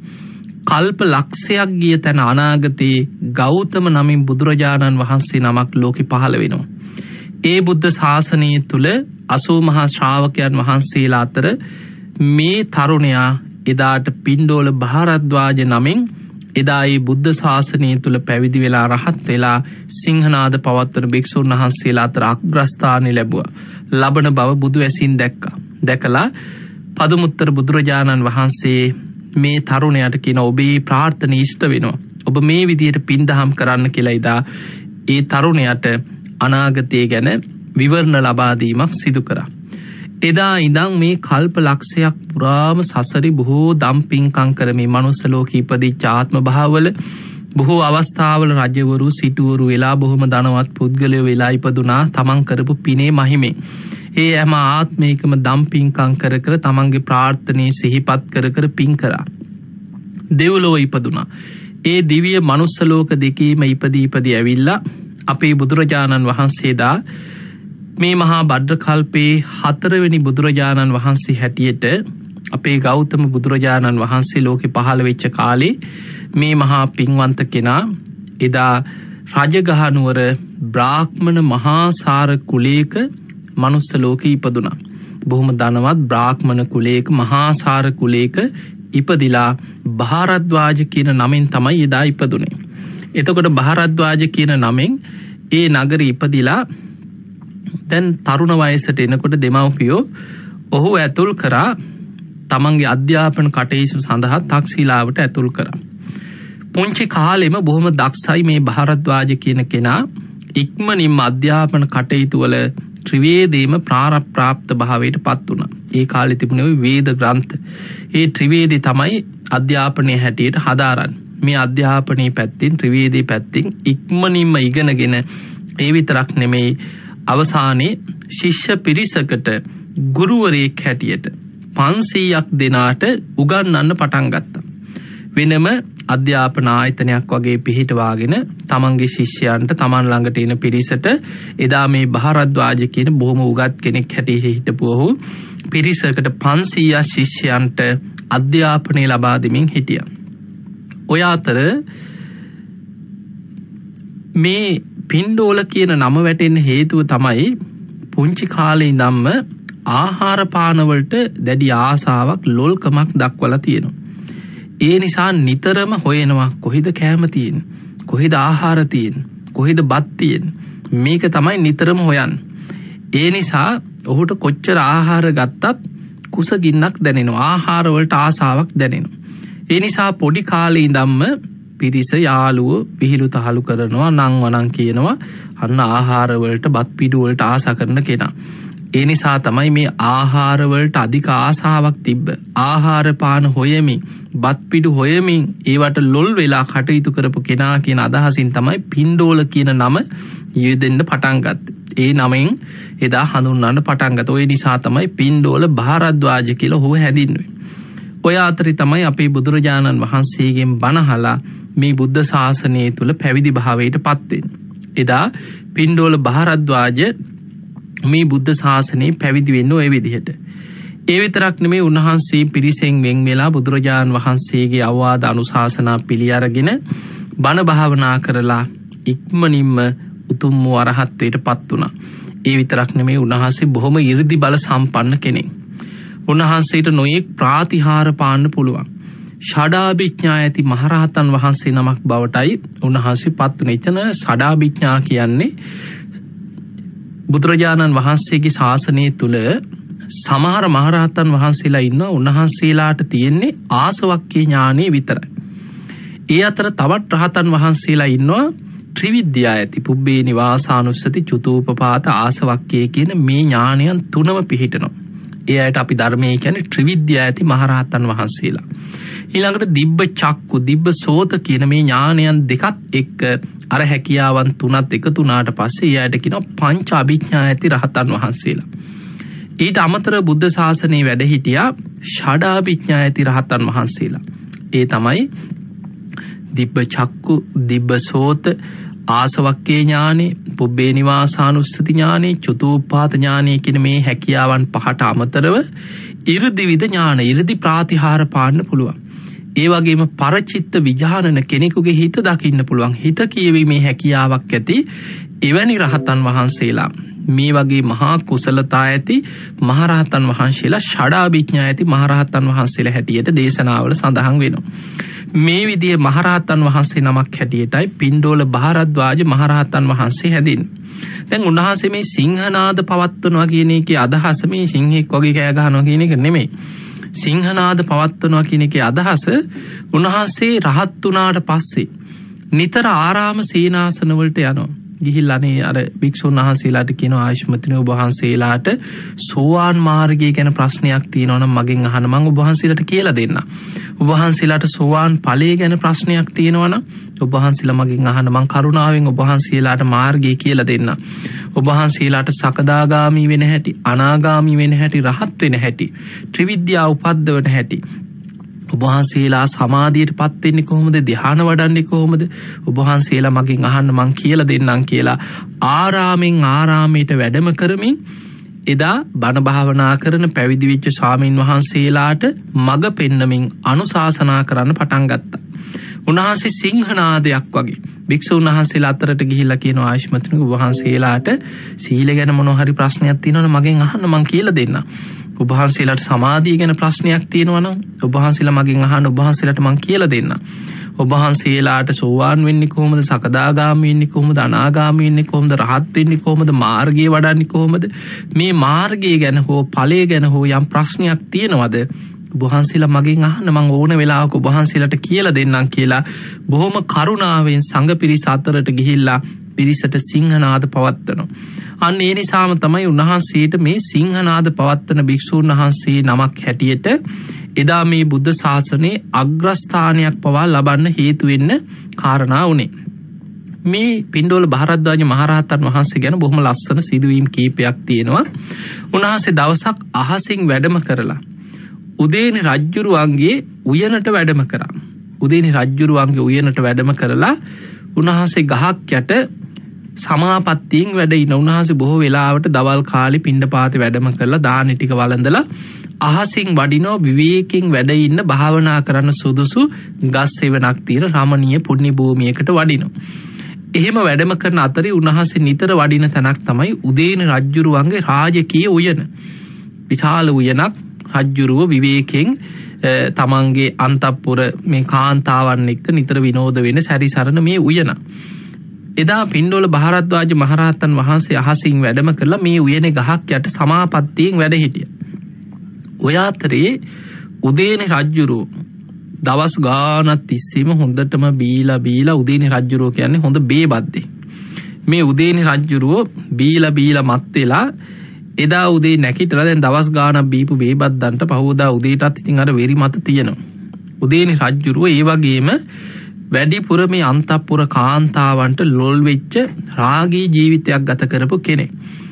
කල්ප ලක්ෂයක් ගිය තැන අනාගතේ ගෞතම නමින් බුදුරජාණන් වහන්සේ නමක් ලෝකෙ පහළ වෙනවා. ඒ බුද්ධ ශාසනය තුල අසූ මහා ශ්‍රාවකයන් වහන්සේලා අතර මේ තරුණයා එදාට පිණ්ඩෝල භාරද්වාජ නමින් එදා ඒ බුද්ධ ශාසනය තුල පැවිදි වෙලා රහත් වෙලා සිංහනාද පවත්වන භික්ෂුන් වහන්සේලා අතර අග්‍රස්ථානෙ ලැබුවා. ලබන බව බුදු ඇසින් දැක්කා. දැකලා පදුමුත්තර බුදුරජාණන් වහන්සේ මේ තරුණයාට කියන ඔබේ ප්‍රාර්ථනාව ඉෂ්ට වෙනවා. ඔබ මේ විදියට පින්දහම් කරන්න කියලා ඉදා ඒ තරුණයාට අනාගතය ගැන විවරණ ලබා දීමක් සිදු කරා. එදා ඉඳන් මේ කල්ප ලක්ෂයක් පුරාම සසරි බොහෝ දම් පින්කම් කරමින් මනුස්ස ලෝකෙ ඉපදිච්ච ආත්ම භාවවල බොහෝ අවස්ථාවල රජවරු සිටුවරු වෙලා බොහොම ධනවත් පුද්ගලයෝ වෙලා ඉපදුනා තමන් කරපු පිනේ මහිමෙන්. ඒ හැම ආත්මයකම දම් පින්කම් කර කර තමන්ගේ ප්‍රාර්ථනාව සිහිපත් කර කර පින් කරා. දෙව්ලොව ඉපදුනා. ඒ දිව්‍ය මනුස්ස ලෝක දෙකේම ඉපදී ඉපදී ඇවිල්ලා අපේ බුදුරජාණන් වහන්සේදා මේ මහා භද්‍ර කල්පේ හතරවෙනි බුදුරජාණන් වහන්සේ හැටියට අපේ ගෞතම බුදුරජාණන් වහන්සේ ලෝකෙ පහළ වෙච්ච කාලේ මේ මහා පින්වන්ත කෙනා එදා රජගහනුවර බ්‍රාහ්මණ මහාසාර කුලයක මනුස්ස ලෝකෙ ඉපදුනා. බොහොම ධනවත් බ්‍රාහ්මණ කුලයක මහාසාර කුලයක ඉපදිලා භාරද්වාජ කියන නමින් තමයි එදා ඉපදුනේ. එතකොට භාරද්වාජ කියන නමින් ඒ නගරේ ඉපදිලා දැන් තරුණ වයසට එනකොට දෙමව්පියෝ ඔහු ඇතුල් කරා තමන්ගේ අධ්‍යාපන කටයුතු සඳහා තක්ෂිලාවට ඇතුල් කරා. පුංචි කාලෙම බොහොම දක්ෂයි මේ භාරද්වාජ කියන කෙනා. ඉක්මනින්ම අධ්‍යාපන කටයුතු වල ත්‍රිවේදීම ප්‍රාරප්‍රාප්ත භාවයට පත් වුණා. ඒ කාලේ තිබුණේ ওই වේද ග්‍රන්ථ. ඒ ත්‍රිවේදී තමයි අධ්‍යාපනයේ හැටියට හදාරන්නේ. මේ අධ්‍යාපනයේ පැත්තෙන් ත්‍රිවේදී පැත්තෙන් ඉක්මනින්ම ඉගෙනගෙන ඒ විතරක් නෙමෙයි අවසානයේ ශිෂ්‍ය පිරිසකට ගුරුවරයෙක් හැටියට පන්සීයක් දෙනාට උගන්වන්න පටන් ගත්තා. වෙනම අධ්‍යාපන ආයතනයක් වගේ පිහිටවාගෙන තමන්ගේ ශිෂ්‍යයන්ට තමන් ළඟට එන පිරිසට එදා මේ භාරද්වාජ කියන බොහොම උගත් කෙනෙක් හැටියට හිටපු ඔහු පිරිසකට පන්සීයක් ශිෂ්‍යයන්ට අධ්‍යාපනය ලබා දෙමින් හිටියා. ඔය අතර මේ පින්ඩෝල කියන නම වැටෙන්න හේතුව තමයි පුංචි කාලේ ඉඳන්ම ආහාර පාන වලට දැඩි ආසාවක් ලොල්කමක් දක්වලා තියෙනවා. ඒ නිසා නිතරම හොයනවා කොහෙද කෑම තියෙන්නේ, කොහෙද ආහාර තියෙන්නේ, කොහෙද බත් තියෙන්නේ. මේක තමයි නිතරම හොයන්නේ. ඒ නිසා ඔහුට කොච්චර ආහාර ගත්තත් කුසගින්නක් දැනෙනවා, ආහාර වලට ආසාවක් දැනෙනවා. ඒ නිසා පොඩි කාලේ ඉඳන්ම පිරිස යාළුවෝ විහිළු තහළු කරනවා, නම් වණන් කියනවා අන්න ආහාර වලට බත් පිඩු වලට ආසා කරන කෙනා. ඒ නිසා තමයි මේ ආහාර වලට අධික ආසාවක් තිබ්බ. ආහාර පාන හොයමින්, බත් පිඩු හොයමින් ඒවට ලොල් වෙලා කටයුතු කරපු කෙනා කියන අදහසින් තමයි පින්ඩෝල කියන නම යෙදෙන්න පටන් ගත්තේ. ඒ නමෙන් එදා හඳුන්වන්න පටන් ගත්තා. ඒ නිසා තමයි පින්ඩෝල භාරද්වාජ කියලා ඔහු හැදින්නුවේ. ඔය අතරේ තමයි අපේ බුදුරජාණන් වහන්සේගෙන් බණහලා මේ බුද්ධ ශාසනය තුල පැවිදි භාවයට පත් වෙන්නේ. එදා පින්ඩෝල භාරද්වාජ මේ බුද්ධ ශාසනයේ පැවිදි වෙන්නේ ওই විදිහට. ඒ විතරක් නෙමෙයි උන්වහන්සේ පිරිසෙන් වෙන් වෙලා බුදුරජාණන් වහන්සේගේ අවවාද අනුශාසනා පිළි අරගෙන බණ භාවනා කරලා ඉක්මනින්ම උතුම් වූ අරහත්ත්වයට පත් වුණා. ඒ විතරක් නෙමෙයි උන්වහන්සේ බොහොම 이르දි බල සම්පන්න කෙනෙක්. උන්වහන්සේට නොයෙක් ප්‍රාතිහාර පාන්න පුළුවන්. ෂඩාභිඥා ඇති මහරහතන් වහන්සේ නමක් බවටයි උන්වහන්සේ පත් වුණේ. එතන ෂඩාභිඥා කියන්නේ බුදුරජාණන් වහන්සේගේ ශාසනය තුල සමහර මහරහතන් වහන්සේලා ඉන්නවා, උන්වහන්සේලාට තියෙන්නේ ආසවක්ඛ්‍ය ඥානෙ විතරයි. ඒ අතර තවත් රහතන් වහන්සේලා ඉන්නවා ත්‍රිවිද්‍යා ඇති, පුබ්බේ නිවාසානුස්සති, චුතූපපාත, ආසවක්ඛ්‍ය කියන මේ ඥානයන් තුනම පිහිටනවා. ඒ අයට අපි ධර්මයේ කියන්නේ ත්‍රිවිද්‍යා ඇති මහරහතන් වහන්සේලා. ඊළඟට දිබ්බ චක්කු, දිබ්බ සෝත කියන මේ ඥානයන් දෙකත් එක්ක අර හැකියාවන් තුනත් එකතු වුණාට පස්සේ එයාට කියනවා පංච අභිඥා ඇති රහතන් වහන්සේලා. ඊට අමතර බුද්ධ ශාසනයේ වැඩ හිටියා ෂඩාභිඥා ඇති රහතන් වහන්සේලා. ඒ තමයි දිබ්බ චක්කු, දිබ්බ සෝත, ආසවක්ඛ්‍ය ඥානෙ, පුබ්බේ නිවාසානුස්සති ඥානෙ, චතුප්පාත ඥානෙ කියන මේ හැකියාවන් පහට අමතරව 이르දි විද ඥාන, 이르දි ප්‍රාතිහාර පාන්න පුළුවන්. ඒ වගේම පරචිත්ත විජානන කෙනෙකුගේ හිත දකින්න පුළුවන්. හිත කියවීමේ හැකියාවක් ඇති එවැනි රහතන් වහන්සේලා, මේ වගේ මහා කුසලතා ඇති මහරහතන් වහන්සේලා ෂඩාභිඥා ඇති මහරහතන් වහන්සේලා හැටියට දේශනාවල සඳහන් වෙනවා. මේ විදිහේ මහරහතන් වහන්සේ නමක් හැටියටයි පින්ඩෝල භාරද්වාජ මහරහතන් වහන්සේ හැදින්නේ. දැන් උන්වහන්සේ මේ සිංහනාද පවත්වනවා කියන එකේ අදහස මේ සිංහෙක් වගේ කෑ ගහනවා කියන එක නෙමෙයි. සිංහනාද පවත්වනවා කියන එකේ අදහස උන්වහන්සේ රහත් වුණාට පස්සේ නිතර ආරාම සීනාසන වලට යනවා. ගිහිල්ලානේ අර භික්ෂුන් වහන්සේලාට කියනවා, ආයුෂ්මතුනි ඔබ වහන්සේලාට සෝවාන් මාර්ගය ගැන ප්‍රශ්නයක් තියෙනවා නම් මගෙන් අහන්න, මම ඔබ වහන්සේලාට කියලා දෙන්නම්. ඔබ වහන්සේලාට සෝවාන් ඵලය ගැන ප්‍රශ්නයක් තියෙනවා නම් ඔබ වහන්සේලා මගෙන් අහන්න, මම කරුණාවෙන් ඔබ වහන්සේලාට මාර්ගය කියලා දෙන්නම්. ඔබ වහන්සේලාට සකදාගාමි වෙන හැටි, අනාගාමි වෙන හැටි, රහත් වෙන හැටි, ත්‍රිවිද්‍යා උපද්දවන හැටි, ඔබ වහන්සේලා සමාධියට පත් වෙන්නේ කොහොමද, ධ්‍යාන වඩන්නේ කොහොමද, ඔබ වහන්සේලා මගෙන් අහන්න, මං කියලා දෙන්නම් කියලා ආරාමෙන් ආරාමයට වැඩම කරමින් එදා බණ භාවනා කරන පැවිදි වෙච්ච ස්වාමීන් වහන්සේලාට මඟ පෙන්නමින් අනුශාසනා කරන්න පටන් ගත්තා. උන්වහන්සේ සිංහනාදයක් වගේ භික්ෂුන් වහන්සේලා අතරට ගිහිල්ලා කියනවා, ආයුෂ්මතුනි ඔබ වහන්සේලාට සීල ගැන මොනවා හරි ප්‍රශ්නයක් තියෙනවා නම් මගෙන් අහන්න, මං කියලා දෙන්නම්. ඔබ වහන්සේලාට සමාධිය ගැන ප්‍රශ්නයක් තියෙනවා නම් ඔබ වහන්සේලා මගෙන් අහන්න, ඔබ වහන්සේලාට මං කියලා දෙන්නම්. ඔබ වහන්සේලාට සෝවාන් වෙන්නේ කොහොමද, සකදාගාමී වෙන්නේ කොහොමද, අනාගාමී වෙන්නේ කොහොමද, රහත් වෙන්නේ කොහොමද, මාර්ගය වඩන්නේ කොහොමද, මේ මාර්ගය ගැන හෝ ඵලය ගැන හෝ යම් ප්‍රශ්නයක් තියෙනවද, ඔබ වහන්සේලා මගෙන් අහන්න, මං ඕන වෙලාවක ඔබ වහන්සේලාට කියලා දෙන්නම් කියලා බොහොම කරුණාවෙන් සංඝ පිරිස අතරට ගිහිල්ලා පිරිසට සිංහනාද පවත්වනවා. අන්න ඒ නිසාම තමයි උන්වහන්සේට මේ සිංහනාද පවත්වන භික්ෂූන් වහන්සේ නමක් හැටියට එදා මේ බුද්ධ ශාසනයේ අග්‍රස්ථානයක් පවා ලබන්න හේතු වෙන්න කාරණා වුණේ. මේ පිණ්ඩෝල භාරද්වාජ මහරහතන් වහන්සේ ගැන බොහොම ලස්සන සිදුවීම් කීපයක් තියෙනවා. උන්වහන්සේ දවසක් අහසින් වැඩම කරලා උදේනි රජ්ජුරුවන්ගේ උයනට වැඩම කරා. උදේනි රජ්ජුරුවන්ගේ උයනට වැඩම කරලා උන්වහන්සේ ගහක් යට සමාපත්තියෙන් වැඩ ඉන. උන්වහන්සේ බොහෝ වෙලාවට දවල් කාලේ පිණ්ඩපාතේ වැඩම කරලා දානි ටික වළඳලා අහසින් වඩිනෝ විවේකයෙන් වැඩ ඉන්න භාවනා කරන්න සුදුසු ගස් සෙවණක් තියෙන රමණීය පුණ්‍ය භූමියකට වඩිනවා. එහෙම වැඩම කරන අතරේ උන්වහන්සේ නිතර වඩින තැනක් තමයි උදේනි රජ්ජුරුවන්ගේ රාජකීය උයන. විශාල උයනක් රජ්ජුරුව විවේකයෙන් තමන්ගේ අන්තපුර මේ කාන්තාවන් එක්ක නිතර විනෝද වෙන සැරිසරන මේ උයන. එදා පිණ්ඩෝල භාරද්වාජ මහරහතන් වහන්සේ අහසින් වැඩම කරලා මේ උයනේ ගහක් යට සමාපත්තියෙන් වැඩ හිටියා. ඔය අතරේ උදේනි රජ්ජුරුව දවස් ගානක් තිස්සේම හොඳටම බීලා බීලා උදේනි රජ්ජුරුව කියන්නේ හොඳ බේබද්දේ. මේ උදේනි රජ්ජුරුව බීලා බීලා මත් වෙලා එදා උදේ නැගිටලා දැන් දවස් ගානක් බීපු බේබද්දන්ට පහවදා උදේටත් ඉතින් අර වෙරි මත තියෙනවා. උදේනි රජ්ජුරුව ඒ වගේම වැඩිපුර මේ අන්තපුර කාන්තාවන්ට ලොල් වෙච්ච රාගී ජීවිතයක් ගත කරපු කෙනෙක්.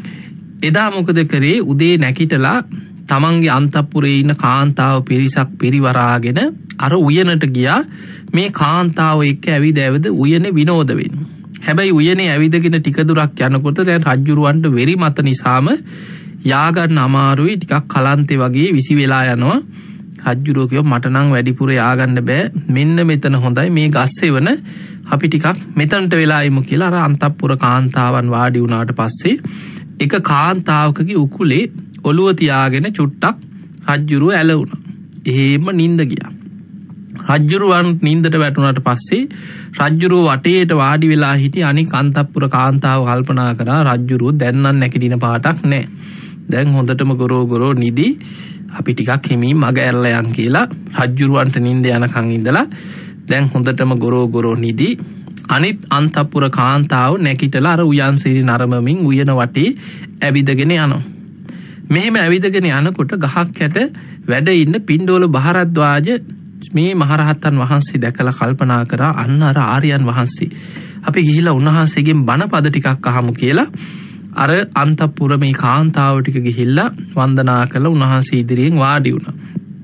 එදා මොකද කරේ? උදේ නැගිටලා තමන්ගේ අන්තපුරේ ඉන්න කාන්තාව පිරිසක් පිරිවරාගෙන අර උයනට ගියා මේ කාන්තාව එක්ක ඇවිද ඇවිද උයනේ විනෝද වෙන්න. හැබැයි උයනේ ඇවිදගෙන ටික දුරක් යනකොට දැන් රජ්ජුරුවන්ට වෙරි මත නිසාම යා ගන්න අමාරුයි, ටිකක් කලන්තේ වගේ විසි වෙලා යනවා. රජ්ජුරුව කිව්වා මට නම් වැඩිපුර යා ගන්න බෑ, මෙන්න මෙතන හොඳයි, මේ ගස් සෙවන අපි ටිකක් මෙතනට වෙලා ඉමු කියලා අර අන්තපුර කාන්තාවන් වාඩි වුණාට පස්සේ එක කාන්තාවකගේ උකුලේ ඔළුව තියාගෙන චුට්ටක් රජ්ජුරුව ඇලවුණා. එහෙම නිින්ද ගියා. රජ්ජුරුවන් නිින්දට වැටුණාට පස්සේ රජ්ජුරුව වටේට වාඩි වෙලා හිටි අනික අන්තපුර කාන්තාව කල්පනා කරා රජ්ජුරුව දැන් නම් නැගිටින පාටක් නැහැ. දැන් හොඳටම ගොරෝ ගොරෝ නිදි, අපි ටිකක් හිමින් මග ඇරලා යන් කියලා රජ්ජුරුවන්ට නිින්ද යනකන් ඉඳලා දැන් හොඳටම ගොරෝ ගොරෝ නිදි. අනිත් අන්තපුර කාන්තාව නැගිටලා අර උයන් සිරි නරමමින් උයන වටේ ඇවිදගෙන යනවා. මෙහෙම ඇවිදගෙන යනකොට ගහක් යට වැඩ ඉන්න පිණ්ඩෝල භාරද්වාජ මේ මහරහතන් වහන්සේ දැකලා කල්පනා කරා අන්න අර ආර්යයන් වහන්සේ, අපි ගිහිලා උන්වහන්සේගෙන් බණ පද ටිකක් අහමු කියලා අර අන්තපුර මේ කාන්තාව ටික ගිහිල්ලා වන්දනා කරලා උන්වහන්සේ ඉදිරියෙන් වාඩි වුණා.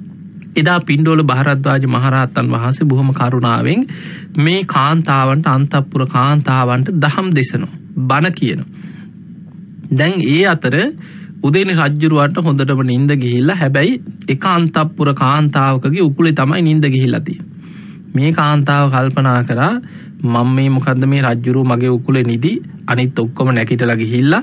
එදා පිණ්ඩෝල භාරද්වාජ මහරහතන් වහන්සේ බොහොම කරුණාවෙන් මේ කාන්තාවන්ට අන්තපුර කාන්තාවන්ට දහම් දෙසනවා, බණ කියනවා. දැන් ඒ අතර උදේනි රජ්ජුරුවන්ට හොඳටම නිින්ද ගිහිල්ලා, හැබැයි එක අන්තපුර කාන්තාවකගේ උකුලේ තමයි නිින්ද ගිහිල්ලා තියෙන්නේ. මේ කාන්තාව කල්පනා කරා මම මේ මොකද්ද මේ රජ්ජුරුව මගේ උකුලේ නිදි, අනිත් ඔක්කොම නැකිටලා ගිහිල්ලා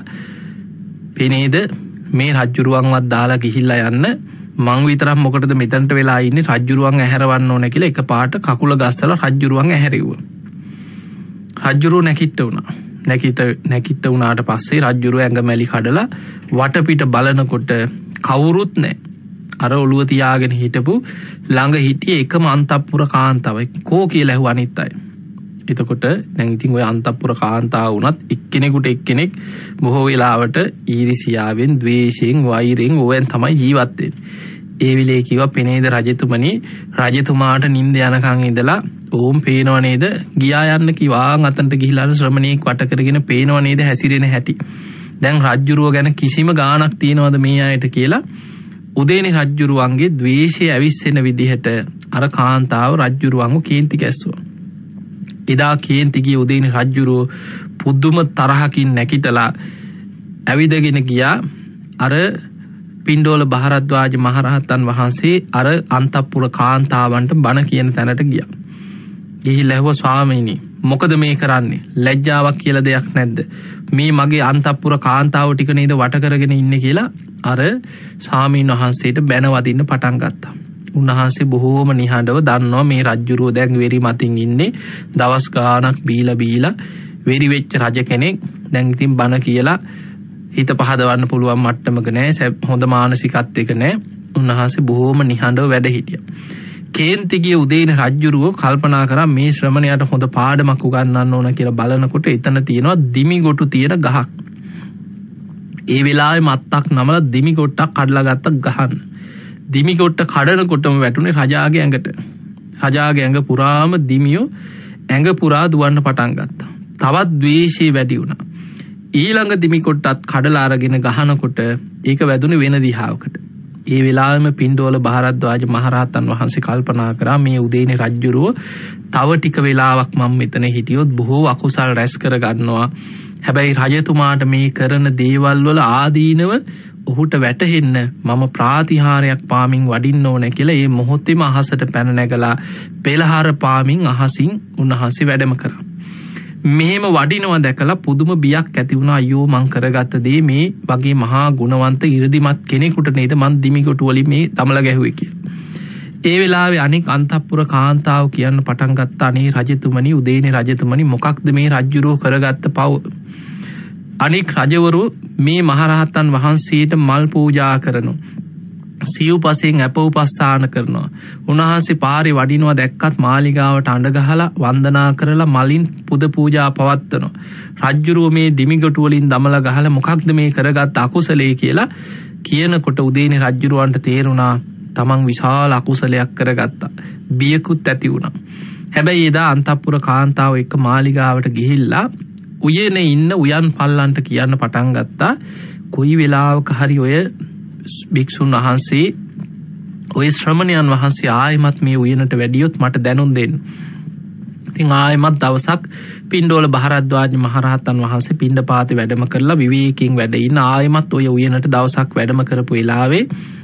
පෙනේද මේ රජ්ජුරුවන්වත් දාලා ගිහිල්ලා යන්න, මං විතරක් මොකටද මෙතනට වෙලා ඉන්නේ, රජ්ජුරුවන් ඇහැරවන්න ඕන කියලා එකපාරට කකුල ගස්සලා රජ්ජුරුවන් ඇහැරෙව්වා. රජ්ජුරුව නැකිට වුණා. නැකිට නැකිට වුණාට පස්සේ රජ්ජුරුව ඇඟමැලි කඩලා වටපිට බලනකොට කවුරුත් නැහැ. අර ඔළුව තියාගෙන හිටපු ළඟ හිටියේ එකම අන්තපුර කාන්තාවයි. කෝ කියලා ඇහුවා අනිත් අය. එතකොට දැන් ඉතින් ඔය අන්තපුර කාන්තාව වුණත් එක්කෙනෙකුට එක්කෙනෙක් බොහෝ වෙලාවට ඊරිසියාවෙන්, ද්වේෂයෙන්, වෛරයෙන් ඕවෙන් තමයි ජීවත් වෙන්නේ. ඒ විලේ කිව්වා පෙනේද රජතුමනි, රජතුමාට නිින්ද යනකන් ඉඳලා ඕම් පේනව නේද, ගියා යන්න කිව්වා අතන්ට ගිහිලා ශ්‍රමණේක් වට කරගෙන පේනව නේද හැසිරෙන හැටි. දැන් රජ්ජුරුව ගැන කිසිම ගාණක් තියනවද මේ අයට කියලා උදේනි රජ්ජුරුවන්ගේ ද්වේෂය ඇවිස්සෙන විදිහට අර කාන්තාව රජ්ජුරුවන්ව කේන්ති ගැස්සුවා. එදා කේන්ති ගිය උදේනි රජ්ජුරුව පුදුම තරහකින් නැකිටලා ඇවිදගෙන ගියා අර පිණ්ඩෝල භාරද්වාජ මහරහතන් වහන්සේ අර අන්තපුර කාන්තාවන්ට බණ කියන තැනට ගියා. ගිහිල්ලා ඇහුවා ස්වාමීනි මොකද මේ කරන්නේ, ලැජ්ජාවක් කියලා දෙයක් නැද්ද, මේ මගේ අන්තපුර කාන්තාව ටික නේද වට කරගෙන ඉන්නේ කියලා අර ස්වාමීන් වහන්සේට බැන වදින්න පටන් ගත්තා. උන්වහන්සේ බොහෝම නිහඬව දන්නවා මේ රජ්ජුරුව දැන් වෙරි මතින් ඉන්නේ, දවස් ගාණක් බීලා බීලා වෙරි වෙච්ච රජ කෙනෙක්, දැන් ඉතින් බණ කියලා හිත පහදවන්න පුළුවන් මට්ටමක නෑ, හොඳ මානසිකත්වයක නෑ. උන්වහන්සේ බොහෝම නිහඬව වැඩ හිටියා. කේන්තිගේ උදේන රජ්ජුරුව කල්පනා කරා මේ ශ්‍රමණයාට හොඳ පාඩමක් උගන්වන්න ඕන කියලා බලනකොට එතන තියෙනවා දිමිගොටු තියෙන ගහක්. ඒ වෙලාවේ මත්තක් නමලා දිමිගොට්ටක් කඩලා ගත්ත ගහන්න. දිමිගොට්ට කඩනකොටම වැටුනේ රජාගේ ඇඟට. රජාගේ ඇඟ පුරාම දිමියෝ ඇඟ පුරා දුවන්න පටන් ගත්තා. තවත් ද්වේෂය වැඩි වුණා. ඊළඟ දිමිකොට්ටත් කඩලා අරගෙන ගහනකොට ඒක වැදුනේ වෙන දිහාවකට. ඒ වෙලාවෙම පින්ඩෝල බහරද්වාජ මහරහතන් වහන්සේ කල්පනා කරා මේ උදේනේ රජ්ජුරුව තව ටික වෙලාවක් මම මෙතන හිටියොත් බොහෝ අකුසල් රැස් කර ගන්නවා. හැබැයි රජතුමාට මේ කරන දේවල් වල ආදීනව ඔහුට වැටහෙන්න මම ප්‍රාතිහාරයක් පාමින් වඩින්න ඕන කියලා ඒ මොහොතේම අහසට පැන නැගලා පෙළහර පාමින් අහසින් උන්වහන්සේ වැඩම කරා. මෙහෙම වඩිනවා දැකලා පුදුම බියක් ඇති වුණා. අයියෝ මං කරගත්ත දේ මේ වගේ මහා ගුණවන්ත 이르දිමත් කෙනෙකුට නේද මං දිමිකොටු වලින් මේ දමලා ගැහුවේ කියලා. ඒ වෙලාවේ අනික් අන්තපුර කාන්තාව කියන්න පටන් ගත්තා අනේ රජතුමනි උදේනේ රජතුමනි මොකක්ද මේ රජ්ජුරුව කරගත්ත පව? අනික් රජවරු මේ මහරහතන් වහන්සේට මල් පූජා කරනවා. සිව්පසෙන් අප උපස්ථාන කරනවා. උන්වහන්සේ පාරේ වඩිනවා දැක්කත් මාලිගාවට අඬ ගහලා වන්දනා කරලා මලින් පුද පූජා පවත්වනවා. රජ්ජුරුව මේ දිමිගොටු වලින් දමලා ගහලා මොකක්ද මේ කරගත්ත අකුසලයේ කියලා කියනකොට උදේනේ රජ්ජුරුවන්ට තේරුණා තමන් විශාල අකුසලයක් කරගත්තා. බියකුත් ඇති වුණා. හැබැයි එදා අන්තපුර කාන්තාව එක්ක මාලිගාවට ගිහිල්ලා උයනේ ඉන්න උයන් පල්ලන්ට කියන්න පටන් ගත්තා කොයි වෙලාවක හරි ඔය භික්ෂුන් වහන්සේ ඔය ශ්‍රමණයන් වහන්සේ ආයෙමත් මේ උයනට වැඩියොත් මට දැනුම් දෙන්න. ඉතින් ආයෙමත් දවසක් පින්ඩෝල බහරද්වාජ මහරහතන් වහන්සේ පිණ්ඩපාතේ වැඩම කරලා විවේකයෙන් වැඩ ඉන්න ආයෙමත් ඔය උයනට දවසක් වැඩම කරපු වෙලාවේ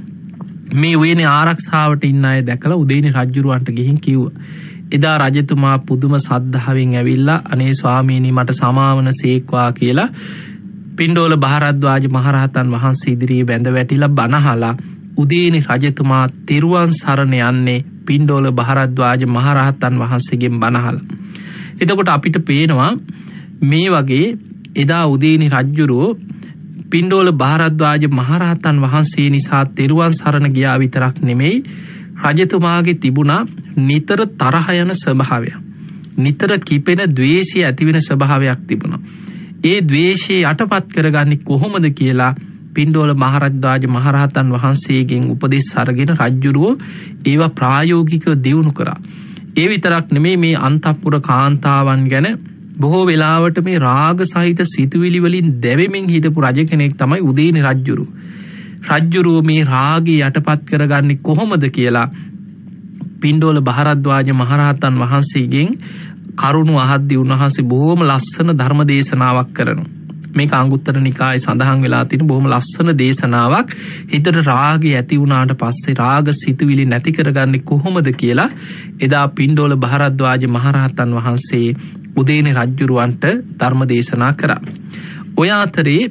මේ උයනේ ආරක්ෂාවට ඉන්න අය දැකලා උදේනේ රජුරවන්ට ගිහින් කිව්වා. එදා රජතුමා පුදුම සද්ධාවෙන් ඇවිල්ලා අනේ ස්වාමීනි මට සමාවන සේක්වා කියලා පින්ඩෝල බහරද්වාජ මහරහතන් වහන්සේ ඉදිරියේ බැඳ වැටිලා බණහලා උදේනේ රජතුමා තිරුවන් සරණ යන්නේ පින්ඩෝල බහරද්වාජ මහරහතන් වහන්සේගෙන් බණහලා. එතකොට අපිට පේනවා මේ වගේ එදා උදේනේ රජුරෝ පින්ඩෝල බහරද්වාජ මහරහතන් වහන්සේ නිසා තිරුවන් සරණ ගියා විතරක් නෙමෙයි රජතුමාගේ තිබුණා නිතර තරහ යන ස්වභාවයක්. නිතර කිපෙන ද්වේෂය ඇති වෙන ස්වභාවයක් තිබුණා. ඒ ද්වේෂය යටපත් කරගන්නේ කොහොමද කියලා පින්ඩෝල මහරද්වාජ මහරහතන් වහන්සේගෙන් උපදෙස් අරගෙන රජුරෝ ඒවා ප්‍රායෝගිකව දියුණු කරා. ඒ විතරක් නෙමෙයි මේ අන්තපුර කාන්තාවන් ගැන බොහෝ වෙලාවට මේ රාග සහිත සිතුවිලි වලින් දැවෙමින් හිටපු රජ කෙනෙක් තමයි උදේනේ රජුරෝ. රජ්ජුරුව මේ රාගය යටපත් කරගන්නේ කොහොමද කියලා පින්ඩෝල බහරද්වාජ මහරහතන් වහන්සේගෙන් කරුණු අහද්දී උන්වහන්සේ බොහොම ලස්සන ධර්ම දේශනාවක් කරනවා. මේක අංගුත්තර නිකායේ සඳහන් වෙලා තියෙන බොහොම ලස්සන දේශනාවක්. හිතට රාගය ඇති වුණාට පස්සේ රාග සිතුවිලි නැති කරගන්නේ කොහොමද කියලා එදා පින්ඩෝල බහරද්වාජ මහරහතන් වහන්සේ උදේනේ රජ්ජුරුවන්ට ධර්ම දේශනා කරා. ඔය අතරේ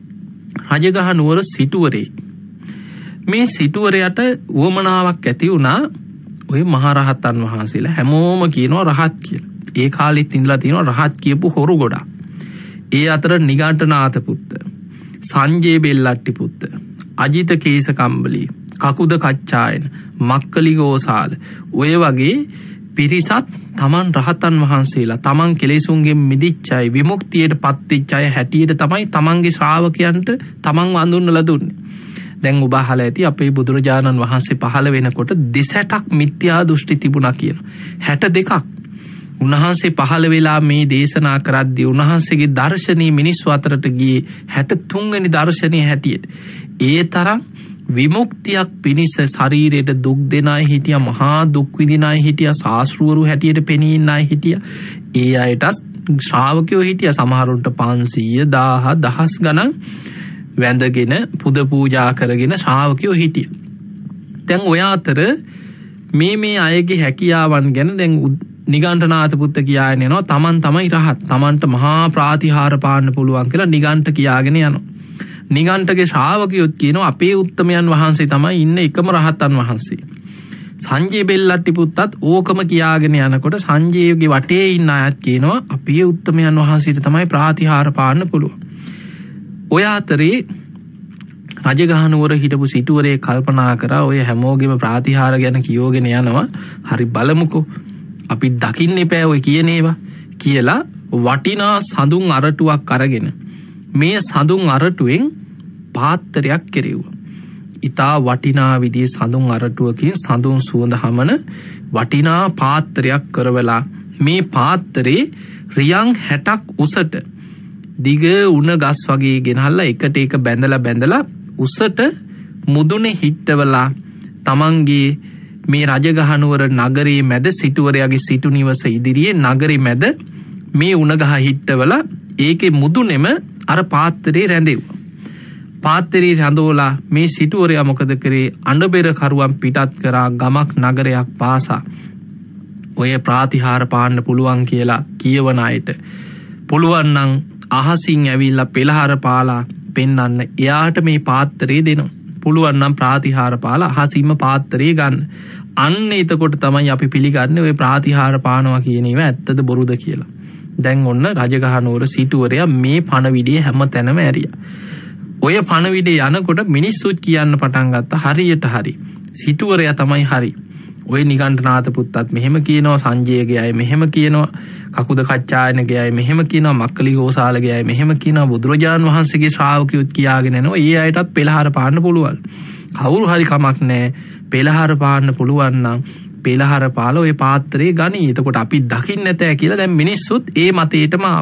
රජගහ නුවර සිටුවරේ මේ සිටුවරයට උවමනාවක් ඇති වුණා ඔය මහරහතන් වහන්සේලා හැමෝම කියනවා රහත් කියලා. ඒ කාලෙත් ඉඳලා තියෙනවා රහත් කියපු හොරු ගොඩක්. ඒ අතර නිගණ්ඨනාථ පුත්ත, සංජය බෙල්ලට්ටි පුත්ත, අජිත කේස කම්බලි, කකුද කච්චායන, මක්කලි ගෝසාල ඔය වගේ පිරිසත් තමන් රහතන් වහන්සේලා තමන් කෙලෙසුන්ගෙන් මිදිච්චයි විමුක්තියට පත්වෙච්ච අය හැටියට තමයි තමන්ගේ ශ්‍රාවකයන්ට තමන් වඳුන්වලා දුන්නේ. දැන් ඔබ අහලා ඇති අපේ බුදුරජාණන් වහන්සේ පහළ වෙනකොට දෙසැටක් මිත්‍යා දෘෂ්ටි තිබුණා කියන. හැට දෙකක් උන්වහන්සේ පහළ වෙලා මේ දේශනා කරද්දී උන්වහන්සේගේ දර්ශනීය මිනිස්සු අතරට ගියේ හැට තුන් වෙනි දර්ශනීය හැටියට. ඒ තරම් විමුක්තියක් පිණිස ශරීරයට දුක් දෙන අය හිටියා, මහා දුක් විඳින අය හිටියා, ශාස්ත්‍රවරු හැටියට පෙනී ඉන්න අය හිටියා. ඒ අයට ශ්‍රාවකයෝ හිටියා. සමහරුන්ට පන්සීය දාහ දහස් ගණන් වැඳගෙන පුද පූජා කරගෙන ශ්‍රාවකයෝ හිටියා. දැන් ඔය අතර මේ මේ අයගේ හැකියාවන් ගැන දැන් නිගණ්ඨනාථ පුත්ත කියාගෙන යනවා තමන් තමයි රහත්, තමන්ට මහා ප්‍රාතිහාර පාන්න පුළුවන් කියලා නිගණ්ඨ කියාගෙන යනවා. නිගණ්ඨගේ ශ්‍රාවකයොත් කියනවා අපේ උත්තමයන් වහන්සේ තමයි ඉන්න එකම රහතන් වහන්සේ. සංජය බෙල්ලට්ටි පුත්තත් ඕකම කියාගෙන යනකොට සංජයගේ වටේ ඉන්න අයත් කියනවා අපේ උත්තමයන් වහන්සේට තමයි ප්‍රාතිහාර පාන්න පුළුවන්. ඔය අතරේ රජගහනුවර හිටපු සිටුවරේ කල්පනා කරා ඔය හැමෝගෙම ප්‍රාතිහාර ගැන කියෝගෙන යනවා. හරි බලමුකෝ. අපි දකින්න එපා ඔය කියන ඒවා කියලා වටිනා සඳුන් අරටුවක් අරගෙන මේ සඳුන් අරටුවෙන් පාත්තරයක් කෙරෙව්වා. ඉතා වටිනා විදිහේ සඳුන් අරටුවකින් සඳුන් සුවඳ හමන වටිනා පාත්තරයක් කරවලා මේ පාත්තරේ රියන් හැටක් උසට දිග උණ ගස් වගේ ගෙනහල්ලා එකට එක බැඳලා බැඳලා උසට මුදුනේ හිටවලා තමන්ගේ මේ රජගහනුවර නගරයේ මැද සිටුවරයාගේ සිටු නිවස ඉදිරියේ නගරේ මැද මේ උණ ගහ හිටවලා ඒකේ මුදුනේම අර පාත්තරේ රැඳෙව්වා. පාත්තරේ රැඳවලා මේ සිටුවරයා මොකද කරේ? අඬබෙර කරුවන් පිටත් කරා ගමක් නගරයක් පාසා ඔය ප්‍රාතිහාර පාන්න පුළුවන් කියලා කියවන අයට පුළුවන් නම් අහසින් ඇවිල්ලා පෙළහර පාලා පෙන්නන්න එයාට මේ පාත්තරේ දෙනවා. පුළුවන් නම් ප්‍රාතිහාර පාලා අහසින්ම පාත්තරේ ගන්න. අන්න එතකොට තමයි අපි පිළිගන්නේ ඔය ප්‍රාතිහාර පානවා කියන ඒවා ඇත්තද බොරුද කියලා. දැන් ඔන්න රජගහනුවර සිටුවරයා මේ පණවිඩිය හැම තැනම ඇරියා. ඔය පණවිඩේ යනකොට මිනිස්සුත් කියන්න පටන් ගත්තා හරියට හරි. සිටුවරයා තමයි හරි. ඔය නිගණ්ඨනාත පුත්තත් මෙහෙම කියනවා, සංජයගේ අය මෙහෙම කියනවා, කකුද කච්චායනගේ අය මෙහෙම කියනවා, මක්කලි ගෝසාලගේ අය මෙහෙම කියනවා, බුදුරජාන් වහන්සේගේ ශ්‍රාවකයොත් කියාගෙන යනවා ඒ අයටත් පෙළහර පාන්න පුළුවන්. කවුරු හරි කමක් නැහැ. පෙළහර පාන්න පුළුවන් නම් පෙළහර පාලා ඔය පාත්‍රේ ගනි. එතකොට අපි දකින්න නැතෑ කියලා දැන් මිනිස්සුත් ඒ මතේටම ආවා.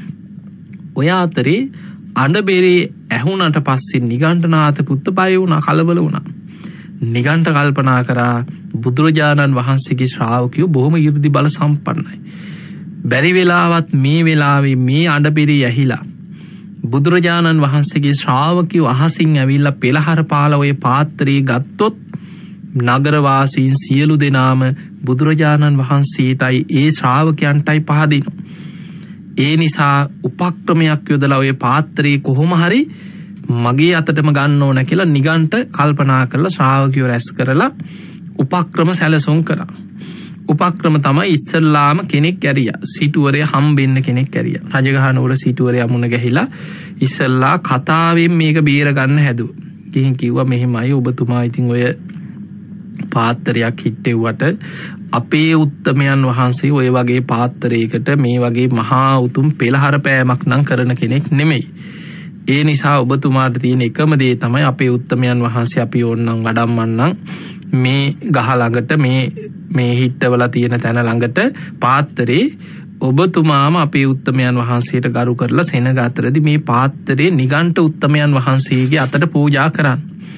ඔය අතරේ අඬබෙරේ ඇහුණට පස්සේ නිගණ්ඨනාත පුත්ත බය වුණා, කලබල වුණා. නිගණ්ඨ කල්පනා කරා බුදුරජාණන් වහන්සේගේ ශ්‍රාවකයෝ බොහොම 이르දි බල සම්පන්නයි. බැරි වෙලාවත් මේ වෙලාවේ මේ අඬබෙරේ ඇහිලා බුදුරජාණන් වහන්සේගේ ශ්‍රාවකයෝ අහසින් ඇවිල්ලා පෙළහර පාලා ඔය පාත්‍රේ ගත්තොත් නගරවාසීන් සියලු දෙනාම බුදුරජාණන් වහන්සේටයි ඒ ශ්‍රාවකයන්ටයි පහදිනවා. ඒ නිසා උපක්‍රමයක් යොදලා ඔය පාත්‍රේ කොහොම හරි මගේ අතටම ගන්න ඕන කියලා නිගණ්ඨ කල්පනා කරලා ශ්‍රාවකයෝ රැස් කරලා උපක්‍රම සැලසුම් කරා. උපක්‍රම තමයි ඉස්සල්ලාම කෙනෙක් ඇරියා. සිටුවරයා හම්බෙන්න කෙනෙක් ඇරියා. රජගහනුවර සිටුවරයා මුණ ගැහිලා ඉස්සල්ලා කතාවෙන් මේක බේර ගන්න හැදුවා. ගිහින් කිව්වා මෙහෙමයි ඔබතුමා ඉතින් ඔය පාත්‍රයක් හිටෙව්වට අපේ උත්තමයන් වහන්සේ ඔය වගේ පාත්‍රයකට මේ වගේ මහා උතුම් පෙළහර පෑමක් නම් කරන කෙනෙක් නෙමෙයි. ඒ නිසා ඔබතුමාට තියෙන එකම දේ තමයි අපේ උත්තමයන් වහන්සේ අපි ඕනනම් වඩම්මන්නම් මේ ගහ ළඟට මේ මේ හිටවලා තියෙන තැන ළඟට පාත්‍රේ ඔබතුමාම අපේ උත්තමයන් වහන්සේට ගරු කරලා සෙනග අතරදී මේ පාත්‍රේ නිගණ්ඨ උත්තමයන් වහන්සේගේ අතට පූජා කරන්න.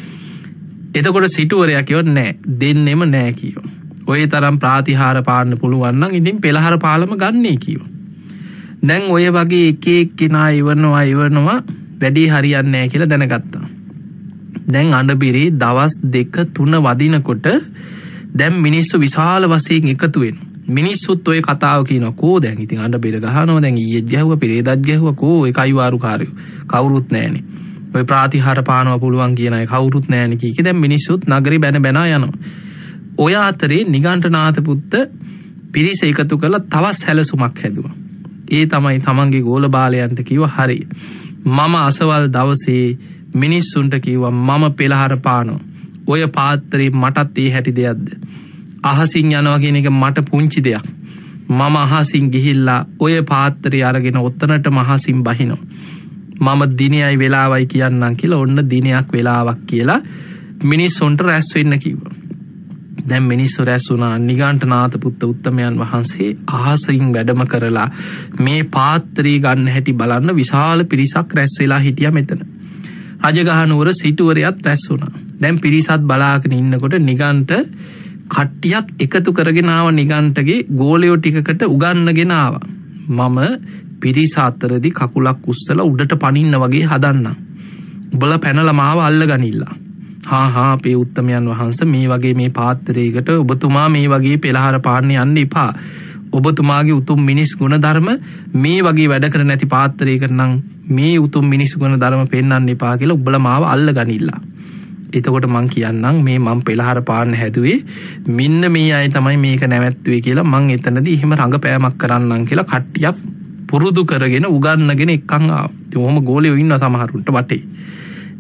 එතකොට සිටුවරයා කියව නෑ, දෙන්නෙම නෑ කියව. ඔය තරම් ප්‍රාතිහාර පාන්න පුළුවන් නම් ඉතින් පෙළහර පාලම ගන්නේ කියව. දැන් ඔය වගේ එක එක්කෙනා ඉවරනවා ඉවරනවා වැඩි හරියන්නේ නැහැ කියලා දැනගත්තා. දැන් අඬබිරේ දවස් දෙක තුන වදිනකොට දැන් මිනිස්සු විශාල වශයෙන් එකතු වෙනවා. මිනිස්සුත් ඔය කතාව කියනවා කෝ දැන් ඉතින් අඬබිර ගහනවා දැන් ඊයේත් ගැහුවා පෙරේදත් ගැහුවා කෝ ඒකයි වාරුකාරයෝ කවුරුත් නැහැනේ. ඔය ප්‍රාතිහාර පානවා පුළුවන් කියන අය කවුරුත් නැහැනේ කීකේ දැන් මිනිස්සුත් නගරේ බැන බැන යනවා. ඔය අතරේ නිගණ්ඨනාත පුත්ත පිරිස එකතු කරලා තවත් සැලසුමක් හැදුවා. ඒ තමයි තමන්ගේ ගෝල බාලයන්ට කිව්වා හරි මම අසවල් දවසේ මිනිස්සුන්ට කිව්වා මම පෙළහර පානවා. ඔය පාත්‍රේ මටත් ඒ හැටි දෙයක්ද? අහසින් යනවා කියන එක මට පුංචි දෙයක්. මම අහසින් ගිහිල්ලා ඔය පාත්‍රය අරගෙන ඔතනට අහසින් බහිනවා. මම දිනයයි වෙලාවයි කියන්නම් කියලා ඔන්න දිනයක් වෙලාවක් කියලා මිනිස්සුන්ට රැස් වෙන්න කිව්වා. දැන් මිනිස්සු රැස් වුණා. නිගණ්ඨනාත පුත්ත උත්තමයන් වහන්සේ අහසින් වැඩම කරලා මේ පාත්‍රය ගන්න හැටි බලන්න විශාල පිරිසක් රැස් වෙලා හිටියා මෙතන. රජගහනුවර සිටුවරයාත් රැස් වුණා. දැන් පිරිසත් බලාගෙන ඉන්නකොට නිගණ්ඨ කට්ටියක් එකතු කරගෙන ආව. නිගණ්ඨගේ ගෝලයෝ ටිකකට උගන්නගෙන ආවා. මම පිරිස අතරදී කකුලක් උස්සලා උඩට පනින්න වගේ හදන්නම්. උඹලා පැනලා මාව අල්ලගනින්න. හා හා අපේ උත්තමයන් වහන්සේ මේ වගේ මේ පාත්‍රයකට ඔබතුමා මේ වගේ පෙළහර පාන්න යන්න එපා. ඔබතුමාගේ උතුම් මිනිස් ගුණ ධර්ම මේ වගේ වැඩ කර නැති පාත්‍රයකට නම් මේ උතුම් මිනිස් ගුණ ධර්ම පෙන්වන්න එපා කියලා උඹලා මාව අල්ලගනින්න. එතකොට මං කියන්නම් මේ මං පෙළහර පාන්න හැදුවේ මෙන්න මේ අය තමයි මේක නැවැත්තුවේ කියලා මං එතනදී එහෙම රඟපෑමක් කරන්නම් කියලා කට්ටියක් පුරුදු කරගෙන උගන්නගෙන එක්කන් ආවා. ඉතින් ඔහොම ගෝලියෝ ඉන්නවා සමහරුන්ට වටේ.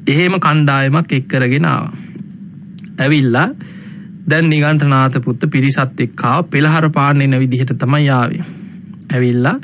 එහෙම කණ්ඩායමක් එක් කරගෙන ආවා. ඇවිල්ලා දැන් නිගණ්ඨනාථ පුත්ත පිරිසත් එක්ක ආව පෙළහර පාන්න එන විදිහට තමයි ආවේ. ඇවිල්ලා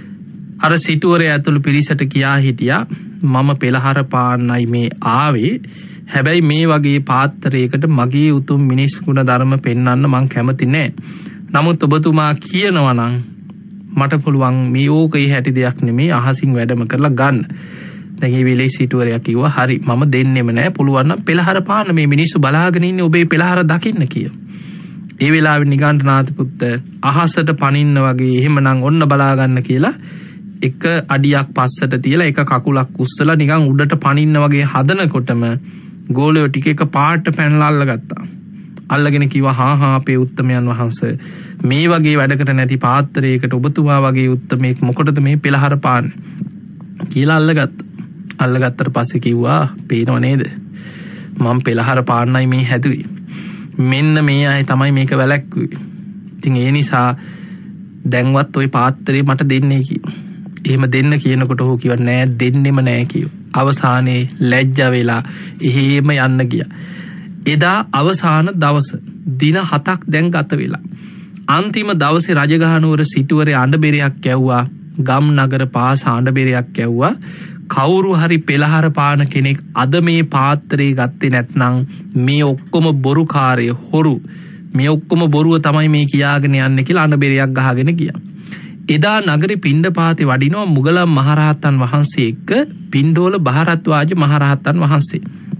අර සිටුවරයා ඇතුළු පිරිසට කියා හිටියා මම පෙළහර පාන්නයි මේ ආවේ. හැබැයි මේ වගේ පාත්‍රයකට මගේ උතුම් මිනිස් ගුණ ධර්ම පෙන්වන්න මං කැමති නෑ. නමුත් ඔබතුමා කියනවා නම් මට පුළුවන් මේ ඕකේ හැටි දෙයක් නෙමේ අහසින් වැඩම කරලා ගන්න. දැන් මේ වෙලේ සිටුවරයා කිව්වා හරි මම දෙන්නෙම නෑ පුළුවන් නම් පෙළහර පාන්න මේ මිනිස්සු බලාගෙන ඉන්නේ ඔබේ පෙළහර දකින්න කියලා. ඒ වෙලාවේ නිගණ්ඨනාථ පුත්ත අහසට පනින්න වගේ එහෙමනම් ඔන්න බලා ගන්න කියලා එක අඩියක් පස්සට තියලා එක කකුලක් උස්සලා නිකන් උඩට පනින්න වගේ හදනකොටම ගෝලයෝ ටික එක පාට පැනලා අල්ලගත්තා. අල්ලගෙන කිව්වා හා හා අපේ උත්තමයන් වහන්සේ මේ වගේ වැඩකට නැති පාත්‍රයකට ඔබතුමා වගේ උත්තමෙක් මොකටද මේ පෙළහර පාන්නේ කියලා අල්ලගත්තා. අල්ලගත්තට පස්සේ කිව්වා පේනව නේද මම පෙළහර පාන්නයි මේ හැදුවේ. මෙන්න මේ අය තමයි මේක වැළැක්වුවේ. ඉතින් ඒ නිසා දැන්වත් ওই පාත්‍රේ මට දෙන්නේ කිව්වා. එහෙම දෙන්න කියනකොට ඔහු කිව්වා නෑ දෙන්නෙම නෑ කිව්වා. අවසානයේ ලැජ්ජා වෙලා එහෙම යන්න ගියා. එදා අවසාන දවස දින හතක් දැන් ගත වෙලා. අන්තිම දවසේ රජගහනුවර සිටුවරේ අඬබෙරයක් කැව්වා. ගම් නගර පාස අඬබෙරයක් කැව්වා. කවුරු හරි පෙළහර පාන කෙනෙක් අද මේ පාත්‍රේ ගත්තේ නැත්නම් මේ ඔක්කොම බොරුකාරය හොරු මේ ඔක්කොම බොරුව තමයි මේ කියාගෙන යන්නේ කියලා අඬබෙරයක් ගහගෙන ගියා. එදා නගරේ පිණ්ඩපාතේ වඩිනවා මුගලන් මහරහතන් වහන්සේ එක්ක පිණ්ඩෝල බහරද්වාජ මහරහතන් වහන්සේ.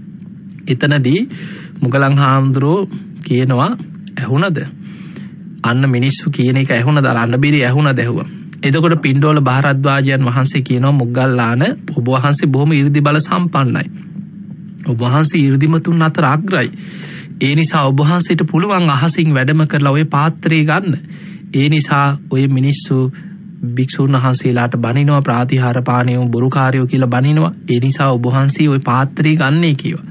එතනදී මුගලන් හාමුදුරුවෝ කියනවා ඇහුණද? අන්න මිනිස්සු කියන එක ඇහුණද? අඬබෙරේ ඇහුණද ඇහුවා. එතකොට පිණ්ඩෝල බහරද්වාජයන් වහන්සේ කියනවා මොග්ගල්ලාන ඔබ වහන්සේ බොහොම 이르දි බල සම්පන්නයි. ඔබ වහන්සේ 이르දිමතුන් අතර අග්‍රයි. ඒ නිසා ඔබ වහන්සේට පුළුවන් අහසින් වැඩම කරලා ওই පාත්‍රය ගන්න. ඒ නිසා ඔය මිනිස්සු භික්ෂුන් වහන්සේලාට බනිනවා ප්‍රාතිහාර පාණියෝ බොරුකාරයෝ කියලා බනිනවා. ඒ නිසා ඔබ වහන්සේ ওই පාත්‍රය ගන්නයි කිව්වා.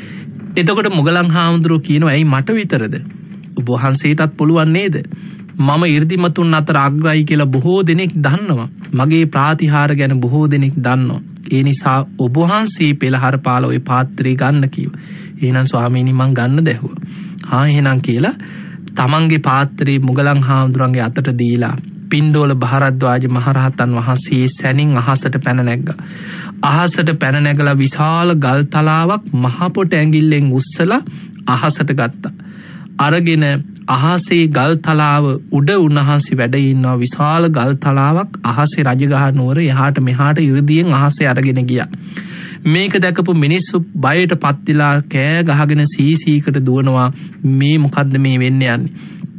එතකොට මුගලන් හාමුදුරුවෝ කියනවා ඇයි මට විතරද? ඔබ වහන්සේටත් පුළුවන් නේද? මම 이르දිමතුන් අතර අග්‍රයි කියලා බොහෝ දෙනෙක් දන්නවා. මගේ ප්‍රාතිහාර ගැන බොහෝ දෙනෙක් දන්නවා. ඒ නිසා ඔබ වහන්සේ පෙළහර පාලා ওই පාත්‍රය ගන්න කිව්වා. එහෙනම් ස්වාමීනි මං ගන්න දැහුවා. හා එහෙනම් කියලා තමන්ගේ පාත්‍රේ මුගලන් හාමුදුරන්ගේ අතට දීලා පිණ්ඩෝල බහරද්වාජ මහරහතන් වහන්සේ සැනින් අහසට පැන නැග්ගා. අහසට පැන නැගලා විශාල ගල් තලාවක් මහ පොට ඇඟිල්ලෙන් උස්සලා අහසට ගත්තා. අරගෙන අහසේ ගල් තලාව උඩ උන්වහන්සේ වැඩ ඉන්නවා. විශාල ගල් තලාවක් අහසේ රජගහ නුවර එහාට මෙහාට ඉරිදියෙන් අහසේ අරගෙන ගියා. මේක දැකපු මිනිස්සු බයට පත් වෙලා කෑ ගහගෙන සීසීකට දුවනවා. මේ මොකද්ද මේ වෙන්න යන්නේ?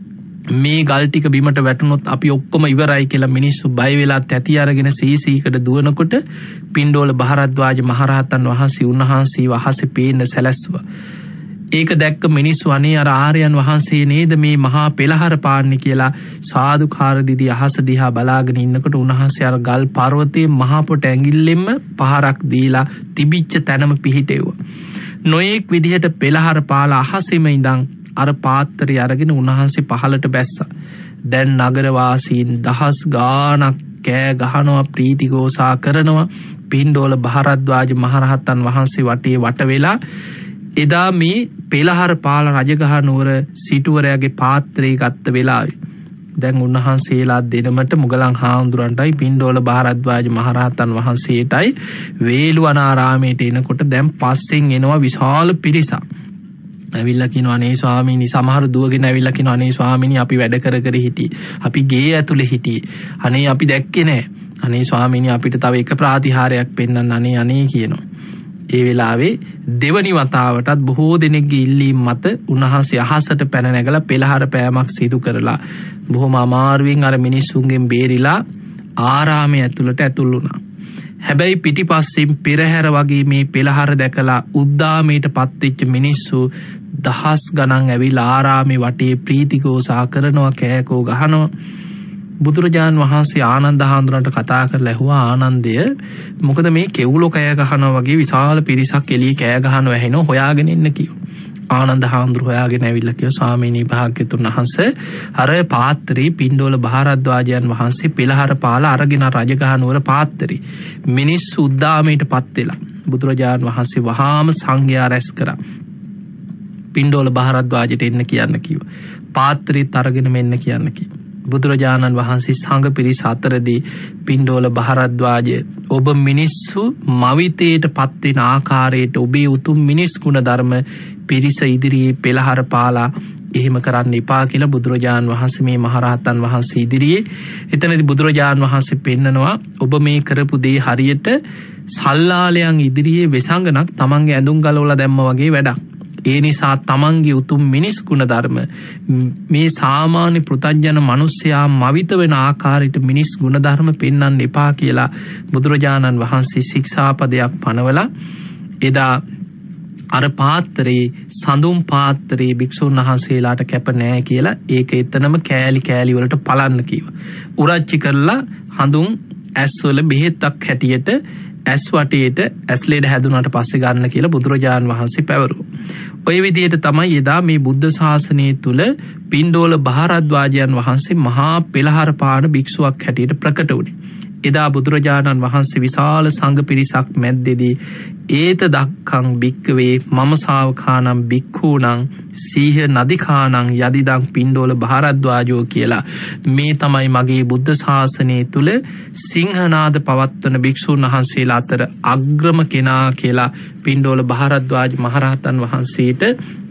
මේ ගල් ටික බිමට වැටුනොත් අපි ඔක්කොම ඉවරයි කියලා මිනිස්සු බය වෙලා තැති අරගෙන සීසීකට දුවනකොට පිණ්ඩෝල බහරද්වාජ මහරහතන් වහන්සේ උන්වහන්සේව අහසේ පේන්න සැලැස්සුවා. ඒක දැක්ක මිනිස්සු අනේ අර ආර්යයන් වහන්සේ නේද මේ මහා පෙළහර පාන්නේ කියලා සාදුකාර දිදී අහස දිහා බලාගෙන ඉන්නකොට උන්වහන්සේ අර ගල් පර්වතයේ මහා පොට ඇඟිල්ලෙන්ම පහරක් දීලා තිබිච්ච තැනම පිහිටෙව්වා. නොයෙක් විදිහට පෙළහර පාලා අහසෙම ඉඳන් අර පාත්‍රය අරගෙන උන්වහන්සේ පහලට බැස්සා. දැන් නගර වාසීන් දහස් ගාණක් කෑ ගහනවා ප්‍රීතිഘോഷා කරනවා. පිණ්ඩෝල බහරද්වාජ මහරහතන් වහන්සේ වටේ වට වෙලා එදා මේ පෙළහර පාල රජගහ නුවර සිටුවරයාගේ පාත්‍රය ගත්ත වෙලාවේ දැන් උන්වහන්සේලා දෙනමට මුගලන් හාමුදුරන්ටයි පිණ්ඩෝල බහරද්වාජ මහරහතන් වහන්සේටයි වේළුවනාරාමයට එනකොට දැන් පස්සෙන් එනවා විශාල පිරිසක්. ඇවිල්ලා කියනවා අනේ ස්වාමීනි සමහර දුවගෙන ඇවිල්ලා කියනවා අනේ ස්වාමීනි අපි වැඩ කර කර හිටියේ. අපි ගේ ඇතුලේ හිටියේ. අනේ අපි දැක්කේ නෑ. අනේ ස්වාමීනි අපිට තව එක ප්‍රාතිහාරයක් පෙන්වන්න අනේ අනේ කියනවා. ඒ වෙලාවේ දෙවනි වතාවටත් බොහෝ දෙනෙක්ගේ ඉල්ලීම් මත උන්වහන්සේ අහසට පැන නැගලා පෙළහර පෑමක් සිදු කරලා බොහොම අමාරුවෙන් අර මිනිස්සුන්ගෙන් බේරිලා ආරාමයේ ඇතුළට ඇතුල් වුණා. හැබැයි පිටිපස්සෙන් පෙරහැර වගේ මේ පෙළහර දැකලා උද්දාමයට පත්වෙච්ච මිනිස්සු දහස් ගණන් ඇවිල්ලා ආරාමේ වටේ ප්‍රීතිഘോഷා කරනවා කෑකෝ ගහනවා. බුදුරජාන් වහන්සේ ආනන්ද හාමුදුරන්ට කතා කරලා ඇහුවා ආනන්දය මොකද මේ කෙවුලෝ කෑ ගහනවා වගේ විශාල පිරිසක් එළිය කෑ ගහනවා ඇහෙනවා හොයාගෙන ඉන්න කිව්වා. ආනන්ද හාමුදුරුවෝ හොයාගෙන ඇවිල්ලා කිව්වා ස්වාමීනි භාග්‍යතුන් වහන්සේ අර පාත්‍රී පිණ්ඩෝල බහරද්වාජයන් වහන්සේ පෙළහර පාලා අරගෙන රජගහ නුවර පාත්‍රී මිනිස්සු උද්දාමයටපත් වෙලා බුදුරජාණන් වහන්සේ වහාම සංඝයා රැස් කරා පිණ්ඩෝල බහරද්වාජයට එන්න කියන්න කිව්වා පාත්‍රීත් අරගෙන මෙන්න කියන්න කිව්වා බුදුරජාණන් වහන්සේ සංඝ පිරිස අතරදී පිණ්ඩෝල බහරද්වාජය ඔබ මිනිස්සු මවිතයට පත්වෙන ආකාරයට ඔබේ උතුම් මිනිස් ගුණ ධර්ම පිරිස ඉදිරියේ පෙළහර පාලා එහෙම කරන්න එපා කියලා බුදුරජාණන් වහන්සේ මේ මහරහතන් වහන්සේ ඉදිරියේ එතනදී බුදුරජාණන් වහන්සේ පෙන්නනවා ඔබ මේ කරපු දේ හරියට සල්ලාලයන් ඉදිරියේ වෙසංගනක් තමන්ගේ ඇඳුම් ගලවලා දැම්මා වගේ වැඩක්. ඒ නිසා තමන්ගේ උතුම් මිනිස් ගුණ ධර්ම මේ සාමාන්‍ය පෘථග්ජන මිනිසයා මවිත වෙන ආකාරයට මිනිස් ගුණ ධර්ම පෙන්වන්න එපා කියලා බුදුරජාණන් වහන්සේ ශික්ෂාපදයක් පනවලා එදා අර පාත්‍රේ සඳුම් පාත්‍රේ භික්ෂුන් වහන්සේලාට කැප නැහැ කියලා ඒක එතනම කෑලි කෑලි වලට පලන්න කිව්වා. උරච්චි කරලා හඳුන් ඇස්වල බෙහෙත්තක් හැටියට ඇස් වටේට ඇස් ලෙඩ හැදුනාට පස්සේ ගන්න කියලා බුදුරජාණන් වහන්සේ පැවරුවා. ඔය විදිහට තමයි එදා මේ බුද්ධ ශාසනය තුල පිණ්ඩෝල බහරද්වාජයන් වහන්සේ මහා පෙළහර පාන භික්ෂුවක් හැටියට ප්‍රකට වුණේ. එදා බුදුරජාණන් වහන්සේ විශාල සංඝ පිරිසක් මැද්දේදී ඒත දක්ඛං භික්ඛවේ මම ශාවකානම් භික්ඛූණං සීහ නදිකාණං යදිදං පිණ්ඩෝල බහරද්වාජෝ කියලා මේ තමයි මගේ බුද්ධ ශාසනය තුල සිංහනාද පවත්වන භික්ෂුන් වහන්සේලා අතර අග්‍රම කෙනා කියලා පිණ්ඩෝල බහරද්වාජ මහරහතන් වහන්සේට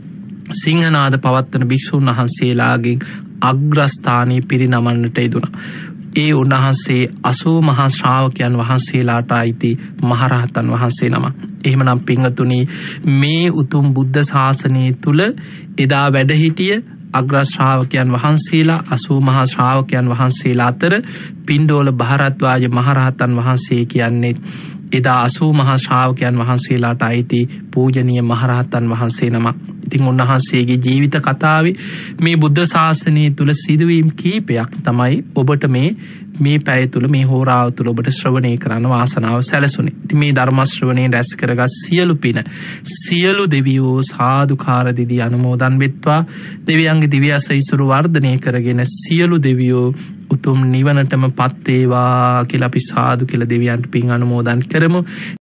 සිංහනාද පවත්වන භික්ෂුන් වහන්සේලාගෙන් අග්‍රස්ථානයේ පිරිනමන්නට යෙදුණා. ඒ උන්වහන්සේ අසූ මහා ශ්‍රාවකයන් වහන්සේලාට අයිති මහරහතන් වහන්සේ නම. එහෙමනම් පින්වතුනි මේ උතුම් බුද්ධ ශාසනය තුල එදා වැඩ සිටිය අග්‍ර ශ්‍රාවකයන් වහන්සේලා අසූ මහා ශ්‍රාවකයන් වහන්සේලා අතර පිණ්ඩෝල බහරද්වාජ මහරහතන් වහන්සේ කියන්නේ එදා අසූ මහා ශ්‍රාවකයන් වහන්සේලාට අයිති පූජනීය මහරහතන් වහන්සේ නම. ඉතින් උන්වහන්සේගේ ජීවිත කතාවේ මේ බුද්ධ ශාසනය තුල සිදුවීම් කීපයක් තමයි ඔබට මේ මේ පැය තුල මේ හෝරාව තුල ඔබට ශ්‍රවණය කරන්න වාසනාව සැලසුනේ. ඉතින් මේ ධර්ම ශ්‍රවණයෙන් රැස් කරගත් සියලු පින සියලු දෙවියෝ සාදුකාර දෙවි අනුමෝදන් වෙත්වා. දෙවියන්ගේ දිව්‍ය ආශීර්වාද වර්ධනය කරගෙන සියලු දෙවියෝ උතුම් නිවනටම පත් වේවා කියලා අපි සාදු කියලා දෙවියන්ට පින් අනුමෝදන් කරමු.